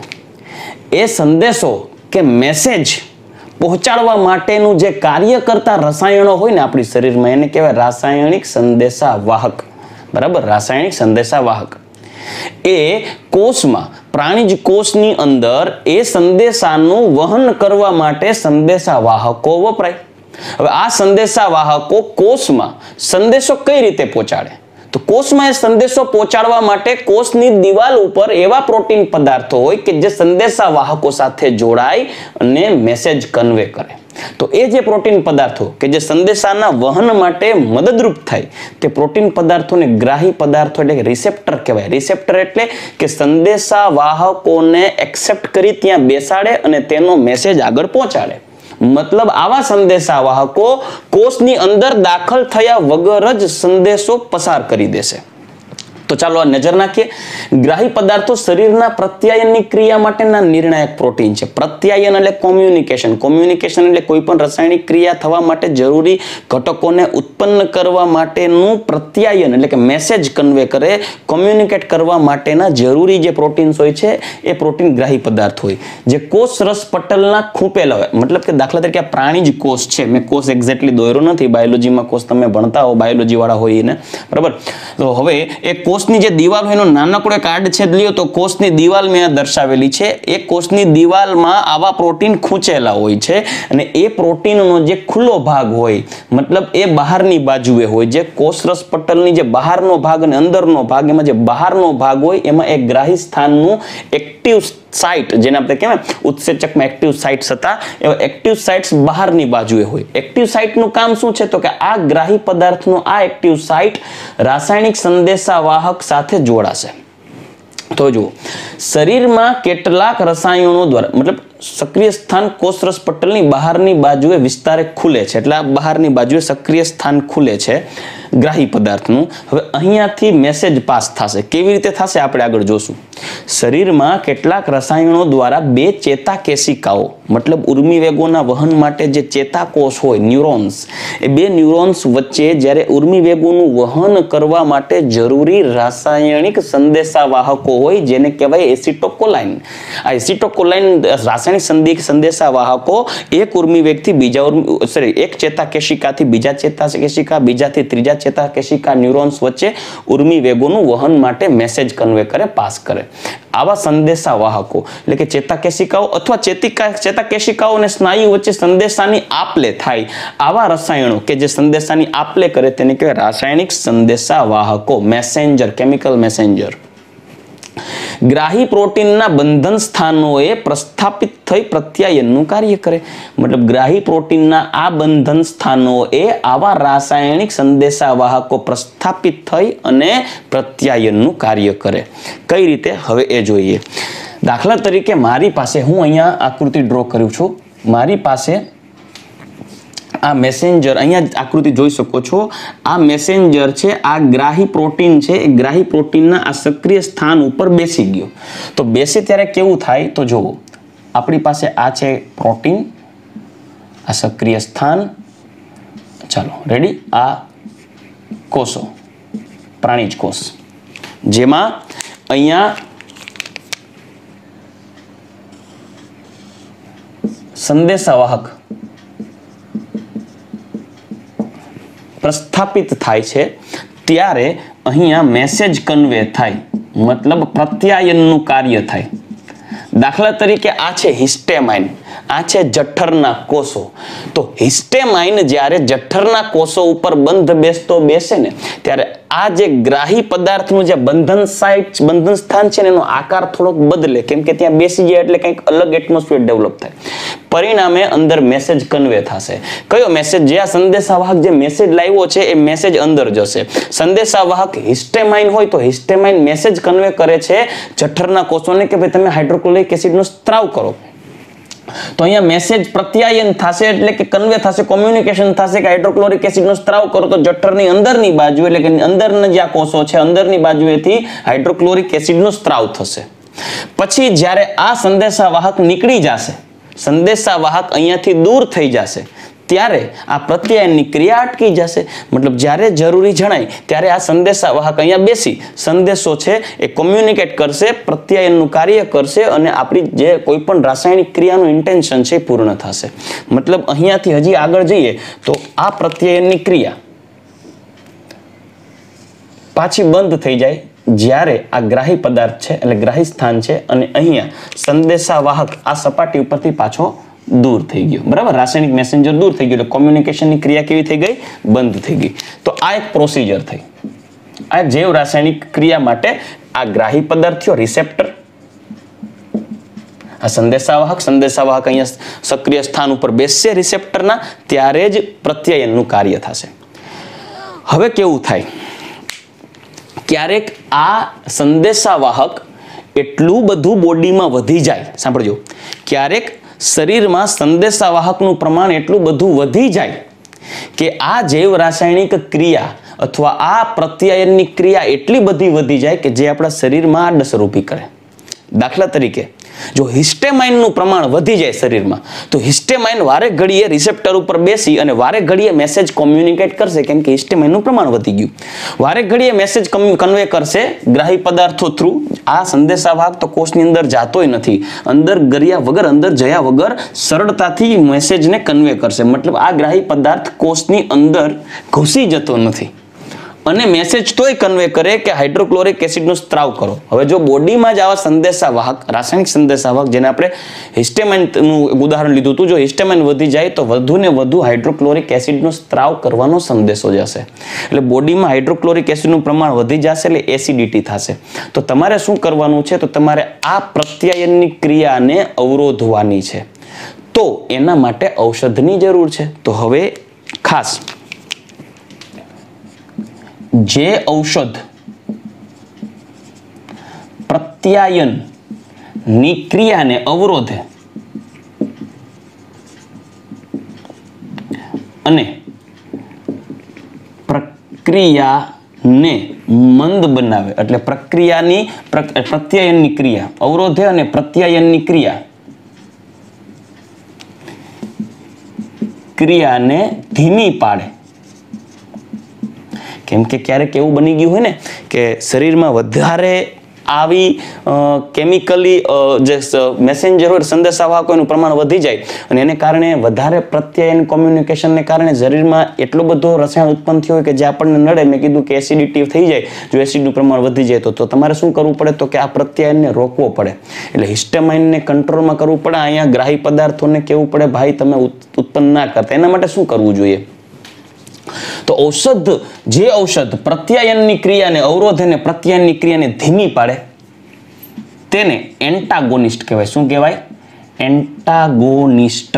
એ સંદેશો કે મેસેજ પહોંચાડવા માટેનું જે કાર્ય કરતા રસાયણો હોય ને આપણી શરીરમાં એને કહેવાય રાસાયણિક સંદેશા વાહક. બરાબર? રાસાયણિક સંદેશા વાહક. એ કોષમાં પ્રાણીજ કોષની અંદર એ સંદેશાનું વહન કરવા માટે સંદેશા વાહકો વપરાય. હવે આ સંદેશા વાહકો કોષમાં સંદેશો કઈ રીતે પહોંચાડે તો કોષમાં એ સંદેશો પહોંચાડવા માટે કોષની દિવાલ ઉપર એવા પ્રોટીન પદાર્થો હોય કે જે સંદેશા વાહકો સાથે જોડાય અને મેસેજ કન્વે કરે. તો એ જે પ્રોટીન પદાર્થો કે જે સંદેશાના વહન માટે મદદરૂપ થાય તે પ્રોટીન પદાર્થોને ગ્રાહી પદાર્થો એટલે કે રિસેપ્ટર કહેવાય. રિસેપ્ટર એટલે કે સંદેશા વાહકોને એક્સેપ્ટ કરી ત્યાં બેસાડે અને તેનો મેસેજ આગળ પહોંચાડે. મતલબ આવા સંદેશા વાહકો કોષની અંદર દાખલ થયા વગર જ સંદેશો પસાર કરી દેશે. તો ચાલો આ નજર નાખીએ. ગ્રાહી પદાર્થો શરીરના પ્રત્યાયનની ક્રિયા માટેના નિર્ણાયક પ્રોટીન છે. પ્રત્યાયન એટલે કોમ્યુનિકેશન. કોમ્યુનિકેશન એટલે કોઈ પણ રાસાયણિક ક્રિયા થવા માટે જરૂરી ઘટકોને ઉત્પન્ન કરવા માટેનું પ્રત્યાયન એટલે કે મેસેજ કન્વે કરે, કોમ્યુનિકેટ કરવા માટેના જરૂરી જે પ્રોટીન્સ હોય છે એ પ્રોટીન ગ્રાહી પદાર્થ હોય જે કોષ રસ પટલના ખૂંપેલા હોય. મતલબ કે દાખલા તરીકે પ્રાણીજ કોષ છે, મેં કોષ એક્ઝેક્ટલી દોર્યો નથી, બાયોલોજીમાં કોષ તમે ભણતા હો, બાયોલોજી વાળા હોય એને, બરાબર? તો હવે એ કોષ કોષની જે દિવાલ હોય એનો નાનકડો એક આડછેદ લ્યો તો કોષની દિવાલ મેં દર્શાવેલી છે. એ કોષની દિવાલમાં આવા પ્રોટીન ખૂંચેલા હોય છે અને એ પ્રોટીનનો જે ખુલ્લો ભાગ હોય મતલબ એ બહારની બાજુએ હોય, જે કોષરસ પટલની જે બહારનો ભાગ અને અંદરનો ભાગ, એમાં જે બહારનો ભાગ હોય એમાં એક ગ્રાહી સ્થાનનું એક્ટિવ સાઇટ, જેને આપણે કહેવાય ઉત્સેચકમાં એક્ટિવ સાઇટ્સ હતા, એવા એક્ટિવ સાઇટ્સ બહારની બાજુએ હોય. એક્ટિવ સાઇટનું કામ શું છે તો કે આ ગ્રાહી પદાર્થનો આ એક્ટિવ સાઇટ રાસાયણિક સંદેશા વાહક સાથે જોડાશે. તો જુઓ, શરીરમાં કેટલાક રસાયણો દ્વારા મતલબ સક્રિય સ્થાન કોષરસ પટલની બહારની બાજુએ વિસ્તારે ખુલે છે, એટલે આ બહારની બાજુએ સક્રિય સ્થાન ખુલે છે ગ્રાહી પદાર્થનું. હવે અહીંયાથી મેસેજ પાસ થશે. કેવી રીતે થશે આપણે આગળ જોશું. શરીરમાં કેટલાક રસાયણો દ્વારા બે ચેતાકેશિકાઓ મતલબ ઉર્મી વેગોના વહન માટે જે ચેતાકોષ હોય ન્યુરોન્સ, એ બે ન્યુરોન્સ વચ્ચે જ્યારે ઉર્મી વેગોનું વહન કરવા માટે જરૂરી રાસાયણિક સંદેશા વાહકો હોય જેને કહેવાય એસિટોકોલાઇન. આ એસિટોકોલાઇન રાસાયણિક સંદેશ સંદેશા વાહકો એક ઉર્મી વેગથી બીજા ઉર્મી સોરી એક ચેતાકેશિકાથી બીજા ચેતાકેશિકા, બીજાથી ત્રીજા ચેતાકેશિકા ન્યુરોન્સ વચ્ચે ઉર્મી વેગોનું વહન માટે મેસેજ કન્વે કરે, પાસ કરે. આવા સંદેશા વાહકો એટલે કે ચેતાકેશિકાઓ અથવા ચેતિકા ચેતાકેશિકાઓ અને સ્નાયુ વચ્ચે સંદેશાની આપલે થાય આવા રસાયણો કે જે સંદેશાની આપલે કરે તેને કહેવાય રાસાયણિક સંદેશા વાહકો, મેસેન્જર, કેમિકલ મેસેન્જર. ગ્રાહી પ્રોટીનના બંધન સ્થાનોએ પ્રસ્થાપિત થઈ પ્રત્યાયનનું કાર્ય કરે. મતલબ ગ્રાહી પ્રોટીનના આ બંધન સ્થાનોએ આવા રાસાયણિક સંદેશા વાહકો પ્રસ્થાપિત થઈ અને પ્રત્યાયનનું કાર્ય કરે. કઈ રીતે હવે એ જોઈએ. દાખલા તરીકે મારી પાસે, હું અહીંયા આકૃતિ ડ્રો કર્યું છું, મારી પાસે આ મેસેન્જર અહીંયા આકૃતિ જોઈ શકો છો, આ મેસેન્જર છે, આ ગ્રાહી પ્રોટીન છે, એ ગ્રાહી પ્રોટીનના આ સક્રિય સ્થાન ઉપર બેસી ગયો. તો બેસે ત્યારે કેવું થાય તો જુઓ, આપણી પાસે આ છે પ્રોટીન, આ સક્રિય સ્થાન, ચાલો રેડી, આ કોષો, પ્રાણીજ કોષ, જેમાં અહીંયા સંદેશાવાહક પ્રસ્થાપિત થાય છે ત્યારે અહીંયા મેસેજ કન્વે થાય, મતલબ પ્રત્યાયનનું કાર્ય થાય. દાખલા તરીકે આ છે હિસ્ટેમાઇન, આ છે જઠરના કોષો. તો હિસ્ટેમાઇન જ્યારે જઠરના કોષો ઉપર બંધ બેસતો બેસે ને ત્યારે આ જે ગ્રાહી પદાર્થનું જે બંધન સાઇટ બંધન સ્થાન છે ને એનો આકાર થોડોક બદલે, કેમ કે ત્યાં બેસી જાય એટલે કંઈક અલગ એટમોસ્ફિયર ડેવલપ થાય. પરિણામે અંદર મેસેજ કન્વે થશે. કયો મેસેજ? જે આ સંદેશાવાહક જે મેસેજ લાવ્યો છે એ મેસેજ અંદર જશે. સંદેશાવાહક હિસ્ટેમાઇન હોય તો હિસ્ટેમાઇન મેસેજ કન્વે કરે છે જઠરના કોષોને કે ભાઈ તમે હાઇડ્રોક્લોરિક એસિડનો સ્ત્રાવ કરો. તો અહીંયા મેસેજ પ્રત્યાયન થશે એટલે કે કન્વે થશે, કોમ્યુનિકેશન થશે કે હાઇડ્રોક્લોરિક એસિડનો સ્ત્રાવ કરો. તો જઠરની અંદરની બાજુ એટલે કે અંદરના જે આ કોષો છે અંદરની બાજુએથી હાઇડ્રોક્લોરિક એસિડનો સ્ત્રાવ થશે. પછી જ્યારે આ સંદેશાવાહક નીકળી જશે, સંદેશાવાહક અહીંયાથી દૂર થઈ જશે, ત્યારે આ પ્રત્યાયનની ક્રિયા અટકી જશે. મતલબ જ્યારે જરૂરી જણાય ત્યારે આ સંદેશાવાહક અહીંયા બેસી સંદેશો છે એ કોમ્યુનિકેટ કરશે, પ્રત્યાયનનું કાર્ય કરશે અને આપણી જે કોઈ પણ રાસાયણિક ક્રિયાનું ઇન્ટેન્શન છે એ પૂર્ણ થશે. મતલબ અહીંયાથી હજી આગળ જઈએ તો આ પ્રત્યાયનની ક્રિયા પાછી બંધ થઈ જાય જ્યારે આ ગ્રાહી પદાર્થ છે એટલે ગ્રાહી સ્થાન છે અને અહીંયા સંદેશાવાહક આ સપાટી ઉપરથી પાછો દૂર થઈ ગયો. બરાબર, રાસાયણિક મેસેન્જર દૂર થઈ ગયો એટલે કોમ્યુનિકેશનની ક્રિયા કેવી થઈ ગઈ? બંધ થઈ ગઈ. તો આ એક પ્રોસિજર થઈ. આ જૈવ રાસાયણિક ક્રિયા માટે આ ગ્રાહી પદાર્થ થયો રિસેપ્ટર, આ સંદેશાવાહક, સંદેશાવાહક અહીંયા સક્રિય સ્થાન ઉપર બેસશે રિસેપ્ટરના, ત્યારે જ પ્રત્યાયનનું કાર્ય થશે. હવે કેવું થાય? ક્યારેક આ સંદેશાવાહક એટલું બધું બોડીમાં વધી જાય, સાંભળજો, ક્યારેક શરીરમાં સંદેશાવાહકનું પ્રમાણ એટલું બધું વધી જાય કે આ જૈવ રાસાયણિક ક્રિયા અથવા આ પ્રત્યાયનની ક્રિયા એટલી બધી વધી જાય કે જે આપણા શરીરમાં આડઅસર ઊભી કરે. દાખલા તરીકે જો હિસ્ટેમાઇનનું પ્રમાણ વધી જાય શરીરમાં તો હિસ્ટેમાઇન વારે ઘડીએ રિસેપ્ટર ઉપર બેસી અને વારે ઘડીએ મેસેજ કોમ્યુનિકેટ કરશે, કેમ કે હિસ્ટેમાઇનનું પ્રમાણ વધી ગયું. વારે ઘડીએ મેસેજ કન્વે કરશે ગ્રાહી પદાર્થો થ્રુ. આ સંદેશાવાહક તો કોષની અંદર જાતોય નથી, અંદર ગયા વગર, અંદર જયા વગર સરળતાથી મેસેજને કન્વે કરશે. મતલબ આ ગ્રાહી પદાર્થ કોષની અંદર ઘૂસી જતો નથી અને મેસેજ તોય કન્વે કરે કે હાઇડ્રોક્લોરિક એસિડનો સ્ત્રાવ કરો. હવે જો બોડીમાં જ આવા સંદેશાવાહક, રાસાયણિક સંદેશાવાહક, જેને આપણે હિસ્ટેમાઇનનું ઉદાહરણ લીધું હતું, જો હિસ્ટેમાઇન વધી જાય તો વધુ ને વધુ હાઇડ્રોક્લોરિક એસિડનો સ્ત્રાવ કરવાનો સંદેશો જશે. એટલે બોડીમાં હાઇડ્રોક્લોરિક એસિડનું પ્રમાણ વધી જશે એટલે એસિડિટી થશે. તો તમારે શું કરવાનું છે? તો તમારે આ પ્રત્યાયનની ક્રિયાને અવરોધવાની છે. તો એના માટે ઔષધની જરૂર છે. તો હવે ખાસ જે ઔષધ પ્રત્યાયન ની ક્રિયાને અવરોધે અને પ્રક્રિયાને મંદ બનાવે, એટલે પ્રક્રિયાની પ્રત્યાયનની ક્રિયા અવરોધે અને પ્રત્યાયનની ક્રિયા ક્રિયાને ધીમી પાડે. કેમ કે ક્યારેક એવું બની ગયું હોય ને કે શરીરમાં વધારે આવી કેમિકલી જે મેસેન્જર હોય, સંદેશાવાહકોનું પ્રમાણ વધી જાય અને એને કારણે વધારે પ્રત્યાયન કોમ્યુનિકેશનને કારણે શરીરમાં એટલો બધો રસાયણ ઉત્પન્ન થયો હોય કે જે આપણને નડે. મેં કીધું કે એસિડિટી થઈ જાય, જો એસિડનું પ્રમાણ વધી જાય તો તો તમારે શું કરવું પડે? તો કે આ પ્રત્યાયનને રોકવો પડે. એટલે હિસ્ટેમાઇનને કંટ્રોલમાં કરવું પડે. અહીંયા ગ્રાહી પદાર્થોને કહેવું પડે ભાઈ તમે ઉત્પન્ન ના કરતા. એના માટે શું કરવું જોઈએ? તો ઔષધ, જે ઔષધ પ્રત્યાયનની ક્રિયાને અવરોધે અને પ્રત્યાયનની ક્રિયાને ધીમી પાડે તેને એન્ટાગોનિસ્ટ કહેવાય. શું કહેવાય? એન્ટાગોનિસ્ટ.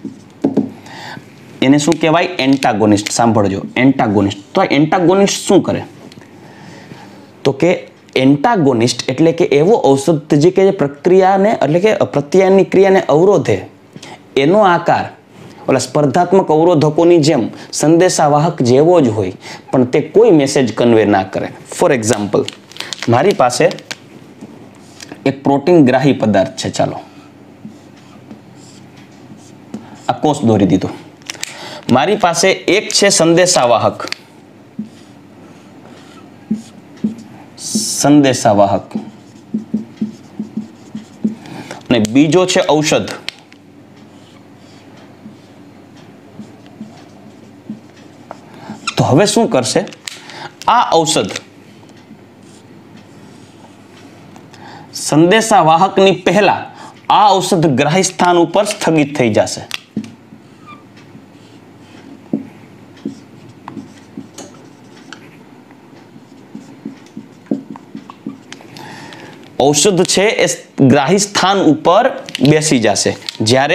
એને શું કહેવાય? એન્ટાગોનિસ્ટ. સાંભળજો, એન્ટાગોનિસ્ટ. તો એન્ટાગોનિસ્ટ શું કરે? તો કે એન્ટાગોનિસ્ટ એટલે કે એવો ઔષધ જે કે પ્રક્રિયાને એટલે કે પ્રત્યાયનની ક્રિયાને અવરોધે, એનો આકાર ઓલા સ્પર્ધાત્મક અવરોધકોની જેમ સંદેશાવાહક જેવો જ હોય, પણ તે કોઈ મેસેજ કન્વે ના કરે. ફોર એક્ઝામ્પલ, મારી પાસે એક પ્રોટીન ગ્રાહી પદાર્થ છે. ચાલો આ કોષ દોરી દીધો. મારી પાસે એક છે સંદેશાવાહક, સંદેશાવાહક અને બીજો છે ઔષધ. તો હવે શું કરશે આ ઔષધ? સંદેશાવાહકની પહેલા આ ઔષધ ગ્રાહી સ્થાન ઉપર સ્થગિત થઈ જશે. ઔષધ છે એ ગ્રાહી સ્થાન ઉપર બેસી જશે. જ્યારે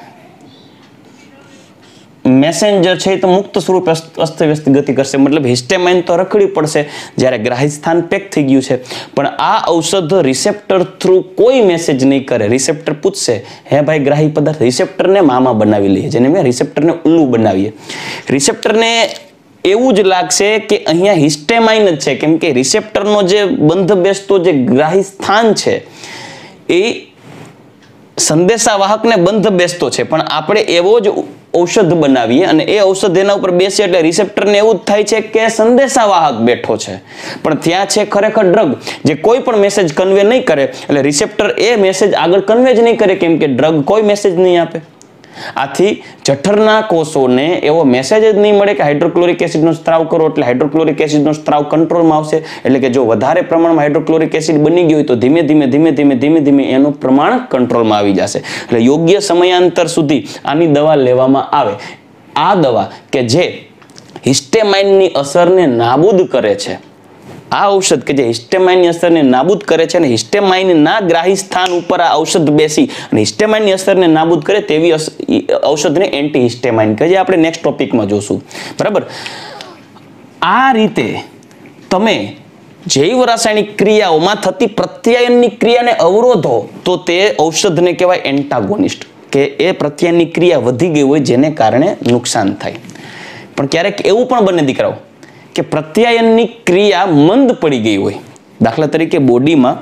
મેસેન્જર છે એ તો મુક્ત સ્વરૂપે અસ્તવ્યસ્ત ગતિ કરશે, મતલબ હિસ્ટેમાઇન તો રખડી પડશે જ્યારે ગ્રાહી સ્થાન પેક થઈ ગયું છે. પણ આ ઔષધ રિસેપ્ટર થ્રુ કોઈ મેસેજ નહીં કરે. રિસેપ્ટર પૂછશે, હે ભાઈ ગ્રાહી પદાર્થ, રિસેપ્ટરને મામા બનાવી લઈએ, જેને મેં રિસેપ્ટરને ઉલ્લુ બનાવીએ. રિસેપ્ટરને એવું જ લાગશે કે અહીંયા હિસ્ટેમાઇન જ છે, કેમ કે રિસેપ્ટરનો જે બંધ બેસતો જે ગ્રાહી સ્થાન છે એ સંદેશાવાહકને બંધ બેસતો છે, પણ આપણે એવો જ ઔષધ બનાવીએ અને એ ઔષધ એના ઉપર બેસે એટલે રિસેપ્ટરને એવું જ થાય છે કે સંદેશાવાહક બેઠો છે, પણ ત્યાં છે ખરેખર ડ્રગ જે કોઈ પણ મેસેજ કન્વે નહીં કરે. એટલે રિસેપ્ટર એ મેસેજ આગળ કન્વે જ નહીં કરે, કેમ કે ડ્રગ કોઈ મેસેજ નહીં આપે. આથી જઠરના કોષોને એવો મેસેજ જ નહીં મળે કે હાઇડ્રોક્લોરિક એસિડનો સ્ત્રાવ કરો, એટલે હાઇડ્રોક્લોરિક એસિડનો સ્ત્રાવ કંટ્રોલમાં આવશે. એટલે કે જો વધારે પ્રમાણમાં હાઇડ્રોક્લોરિક એસિડ બની ગયું હોય તો ધીમે ધીમે ધીમે ધીમે ધીમે ધીમે એનું પ્રમાણ કંટ્રોલમાં આવી જશે. એટલે યોગ્ય સમયાંતર સુધી આની દવા લેવામાં આવે. આ દવા કે જે હિસ્ટેમાઇનની અસરને નાબૂદ કરે છે, આ ઔષધ કે જે હિસ્ટેમાઇનની અસરને નાબૂદ કરે છે અને હિસ્ટેમાઇનના ગ્રાહી સ્થાન ઉપર આ ઔષધ બેસી અને હિસ્ટેમાઇનની અસરને નાબૂદ કરે તેવી ઔષધને એન્ટી હિસ્ટેમાઇન કહે, જે આપણે નેક્સ્ટ ટોપિકમાં જોશું. બરાબર. આ રીતે તમે જૈવ રાસાયણિક ક્રિયાઓમાં થતી પ્રત્યાયનની ક્રિયાને અવરોધો તો તે ઔષધને કહેવાય એન્ટાગોનિસ્ટ, કે એ પ્રત્યાયનની ક્રિયા વધી ગઈ હોય જેને કારણે નુકસાન થાય. પણ ક્યારેક એવું પણ બને દીકરાઓ કે પ્રત્યાયનની ક્રિયા મંદ પડી ગઈ હોય. દાખલા તરીકે બોડીમાં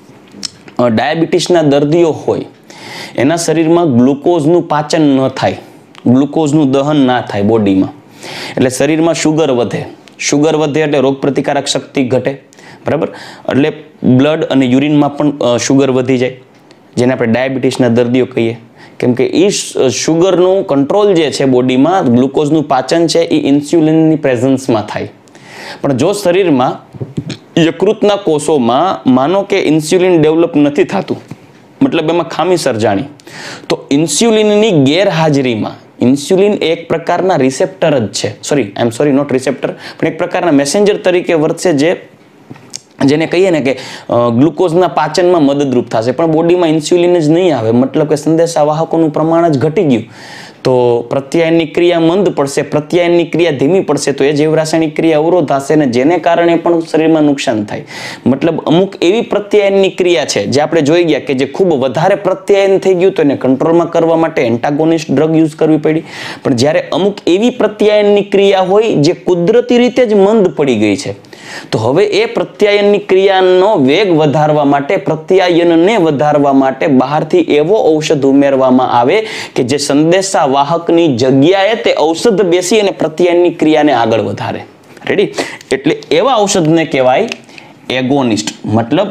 ડાયાબિટીસના દર્દીઓ હોય, એના શરીરમાં ગ્લુકોઝનું પાચન ન થાય, ગ્લુકોઝનું દહન ના થાય બોડીમાં, એટલે શરીરમાં શુગર વધે. શુગર વધે એટલે રોગ પ્રતિકારક શક્તિ ઘટે. બરાબર. એટલે બ્લડ અને યુરિનમાં પણ શુગર વધી જાય, જેને આપણે ડાયાબિટીસના દર્દીઓ કહીએ. કેમ કે એ શુગરનું કંટ્રોલ જે છે બોડીમાં, ગ્લુકોઝનું પાચન છે એ ઇન્સ્યુલિનની પ્રેઝન્સમાં થાય. પણ જો શરીરમાં યકૃતના કોષોમાં માનો કે ઇન્સ્યુલિન ડેવલપ નથી થતું, મતલબ એમાં ખામી સર્જાણી, તો ઇન્સ્યુલિનની ગેરહાજરીમાં, ઇન્સ્યુલિન એક પ્રકારના રિસેપ્ટર જ છે, sorry I am sorry not receptor, પણ એક પ્રકારના મેસેન્જર તરીકે વર્તશે, જે જેને કહીએ ને કે ગ્લુકોઝના પાચનમાં મદદરૂપ થશે. પણ બોડીમાં ઇન્સ્યુલિન જ નહીં આવે, મતલબ કે સંદેશાવાહકોનું પ્રમાણ જ ઘટી ગયું, તો પ્રત્યાયનની ક્રિયા મંદ પડશે, પ્રત્યાયનની ક્રિયા ધીમી પડશે, તો એ જૈવ રાસાયણિક ક્રિયા અવરોધાશે ને જેને કારણે પણ શરીરમાં નુકસાન થાય. મતલબ અમુક એવી પ્રત્યાયનની ક્રિયા છે જે આપણે જોઈ ગયા કે જે ખૂબ વધારે પ્રત્યાયન થઈ ગયું તો એને કંટ્રોલમાં કરવા માટે એન્ટાગોનિસ્ટ ડ્રગ યુઝ કરવી પડી. પણ જ્યારે અમુક એવી પ્રત્યાયનની ક્રિયા હોય જે કુદરતી રીતે જ મંદ પડી ગઈ છે, તો હવે એ પ્રત્યાયનની ક્રિયાનો વેગ વધારવા માટે, પ્રત્યાયનને વધારવા માટે બહારથી એવો ઔષધ ઉમેરવામાં આવે કે જે સંદેશાવાહકની જગ્યાએ તે ઔષધ બેસી અને પ્રત્યાયનની ક્રિયાને આગળ વધારે. રેડી? એટલે એવા ઔષધને કહેવાય એગોનિસ્ટ. મતલબ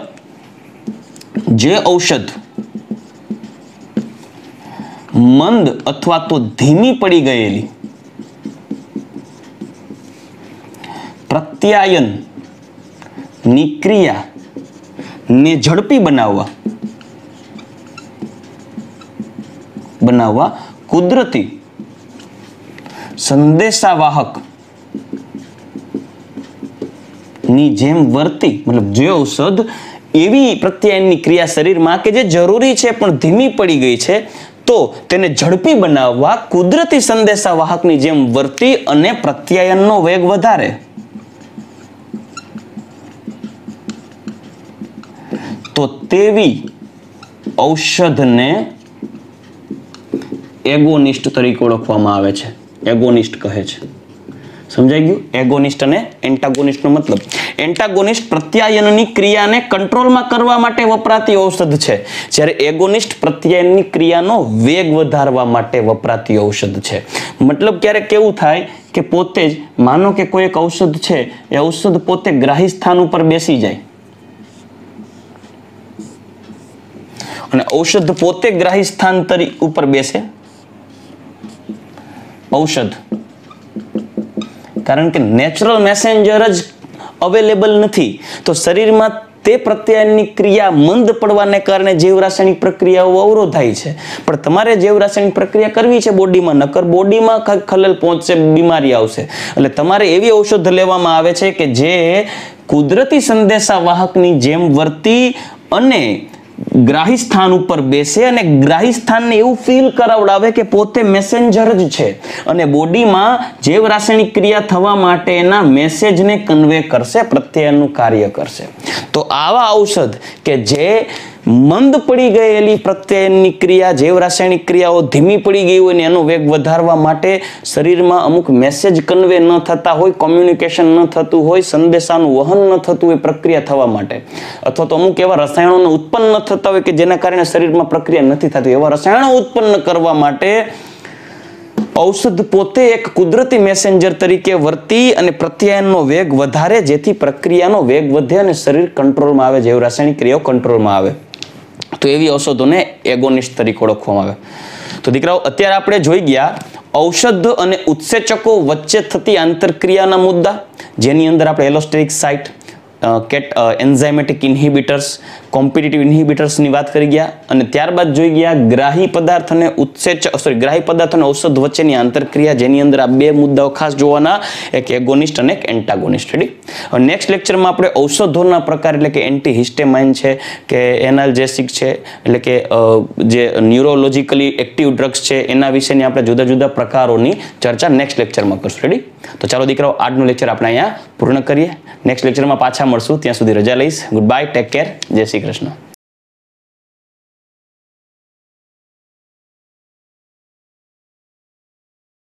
જે ઔષધ મંદ અથવા તો ધીમી પડી ગયેલી પ્રત્યાયન ની ક્રિયા ને ઝડપી બનાવવા બનાવવા કુદરતી સંદેશાવાહક ની જેમ વર્તી, મતલબ જે ઔષધ એવી પ્રત્યાયનની ક્રિયા શરીરમાં કે જે જરૂરી છે પણ ધીમી પડી ગઈ છે, તો તેને ઝડપી બનાવવા કુદરતી સંદેશાવાહકની જેમ વર્તી અને પ્રત્યાયનનો વેગ વધારે. તો તેવી ઔષધને એગોનિસ્ટ તરીકે ઓળખવામાં આવે છે. એગોનિસ્ટ કહે છે. સમજાઈ ગયું? એગોનિસ્ટ અને એન્ટાગોનિસ્ટનો મતલબ. એન્ટાગોનિસ્ટ પ્રત્યાયનની ક્રિયાને કંટ્રોલમાં કરવા માટે વપરાતી ઔષધ છે, જ્યારે એગોનિસ્ટ પ્રત્યાયનની ક્રિયાનો વેગ વધારવા માટે વપરાતી ઔષધ છે. મતલબ ક્યારેક કેવું થાય કે પોતે જ માનો કે કોઈ એક ઔષધ છે, એ ઔષધ પોતે ગ્રાહી સ્થાન ઉપર બેસી જાય અને ઔષધ પોતે ગ્રાહી સ્થાન તરી ઉપર બેસે. ઔષધ કારણ કે નેચરલ મેસેન્જર જ અવેલેબલ નથી, તો શરીરમાં તે પ્રત્યાયનની ક્રિયા મંદ પડવાને કારણે જૈવ રાસાયણિક પ્રક્રિયાઓ અવરોધાય છે. પણ તમારે જૈવ રાસાયણિક પ્રક્રિયા કરવી છે બોડીમાં, નકર બોડીમાં ખલેલ પહોંચશે, બીમારી આવશે. એટલે તમારે એવી ઔષધ લેવામાં આવે છે કે જે કુદરતી સંદેશા વાહકની જેમ વર્તી અને ગ્રાહી સ્થાન ઉપર બેસે અને ગ્રાહી સ્થાનને એવું ફીલ કરાવડાવે કે પોતે મેસેન્જર જ છે અને બોડીમાં જૈવ રાસાયણિક ક્રિયા થવા માટેના મેસેજને કન્વે કરશે, પ્રત્યાયનનું કાર્ય કરશે. તો આવા ઔષધ કે જે મંદ પડી ગયેલી પ્રત્યાયનની ક્રિયા, જૈવ રાસાયણિક ક્રિયાઓ ધીમી પડી ગઈ હોય ને એનો વેગ વધારવા માટે શરીરમાં અમુક મેસેજ કન્વે ન થતા હોય, કોમ્યુનિકેશન ન થતું હોય, સંદેશાનું વહન ન થતું હોય પ્રક્રિયા થવા માટે, અથવા તો અમુક એવા રસાયણોને ઉત્પન્ન ન થતા હોય કે જેના કારણે શરીરમાં પ્રક્રિયા નથી થતી, એવા રસાયણો ઉત્પન્ન કરવા માટે ઔષધ પોતે એક કુદરતી મેસેન્જર તરીકે વર્તી અને પ્રત્યાયનનો વેગ વધારે, જેથી પ્રક્રિયાનો વેગ વધે અને શરીર કંટ્રોલમાં આવે, જૈવ રાસાયણિક ક્રિયાઓ કંટ્રોલમાં આવે. તો એવી ઔષધોને એગોનિસ્ટ તરીકે ઓળખવામાં આવે. તો દીકરાઓ, અત્યારે આપણે જોઈ ગયા ઔષધ અને ઉત્સેચકો વચ્ચે થતી આંતરક્રિયાના મુદ્દા, જેની અંદર આપણે એલોસ્ટેરિક સાઇટ, કેટ એન્ઝાઇમેટિક ઇન્હિબિટર્સ, કોમ્પિટિટિવ ઇન્હિબિટર્સની વાત કરી ગયા અને ત્યારબાદ જોઈ ગયા ગ્રાહી પદાર્થ અને ઉત્સેચક સોરી ગ્રાહી પદાર્થ અને ઔષધ વચ્ચેની આંતરક્રિયા, જેની અંદર આ બે મુદ્દાઓ ખાસ જોવાના, એક એગોનિસ્ટ અને એક એન્ટાગોનિસ્ટ. રેડી? હવે નેક્સ્ટ લેક્ચરમાં આપણે ઔષધોના પ્રકાર એટલે કે એન્ટીહિસ્ટેમાઇન છે કે એનાલ્જેસિક છે એટલે કે જે ન્યુરોલોજિકલી એક્ટિવ ડ્રગ્સ છે એના વિશેની આપણે જુદા જુદા પ્રકારોની ચર્ચા નેક્સ્ટ લેક્ચરમાં કરશું. રેડી? તો ચાલો દીકરાઓ, આજનું લેક્ચર આપણે અહીંયા પૂર્ણ કરીએ. નેક્સ્ટ લેક્ચરમાં પાછા મળશું. ત્યાં સુધી રજા લઈશ. ગુડ બાય, ટેક કેર, જય શ્રી કૃષ્ણ.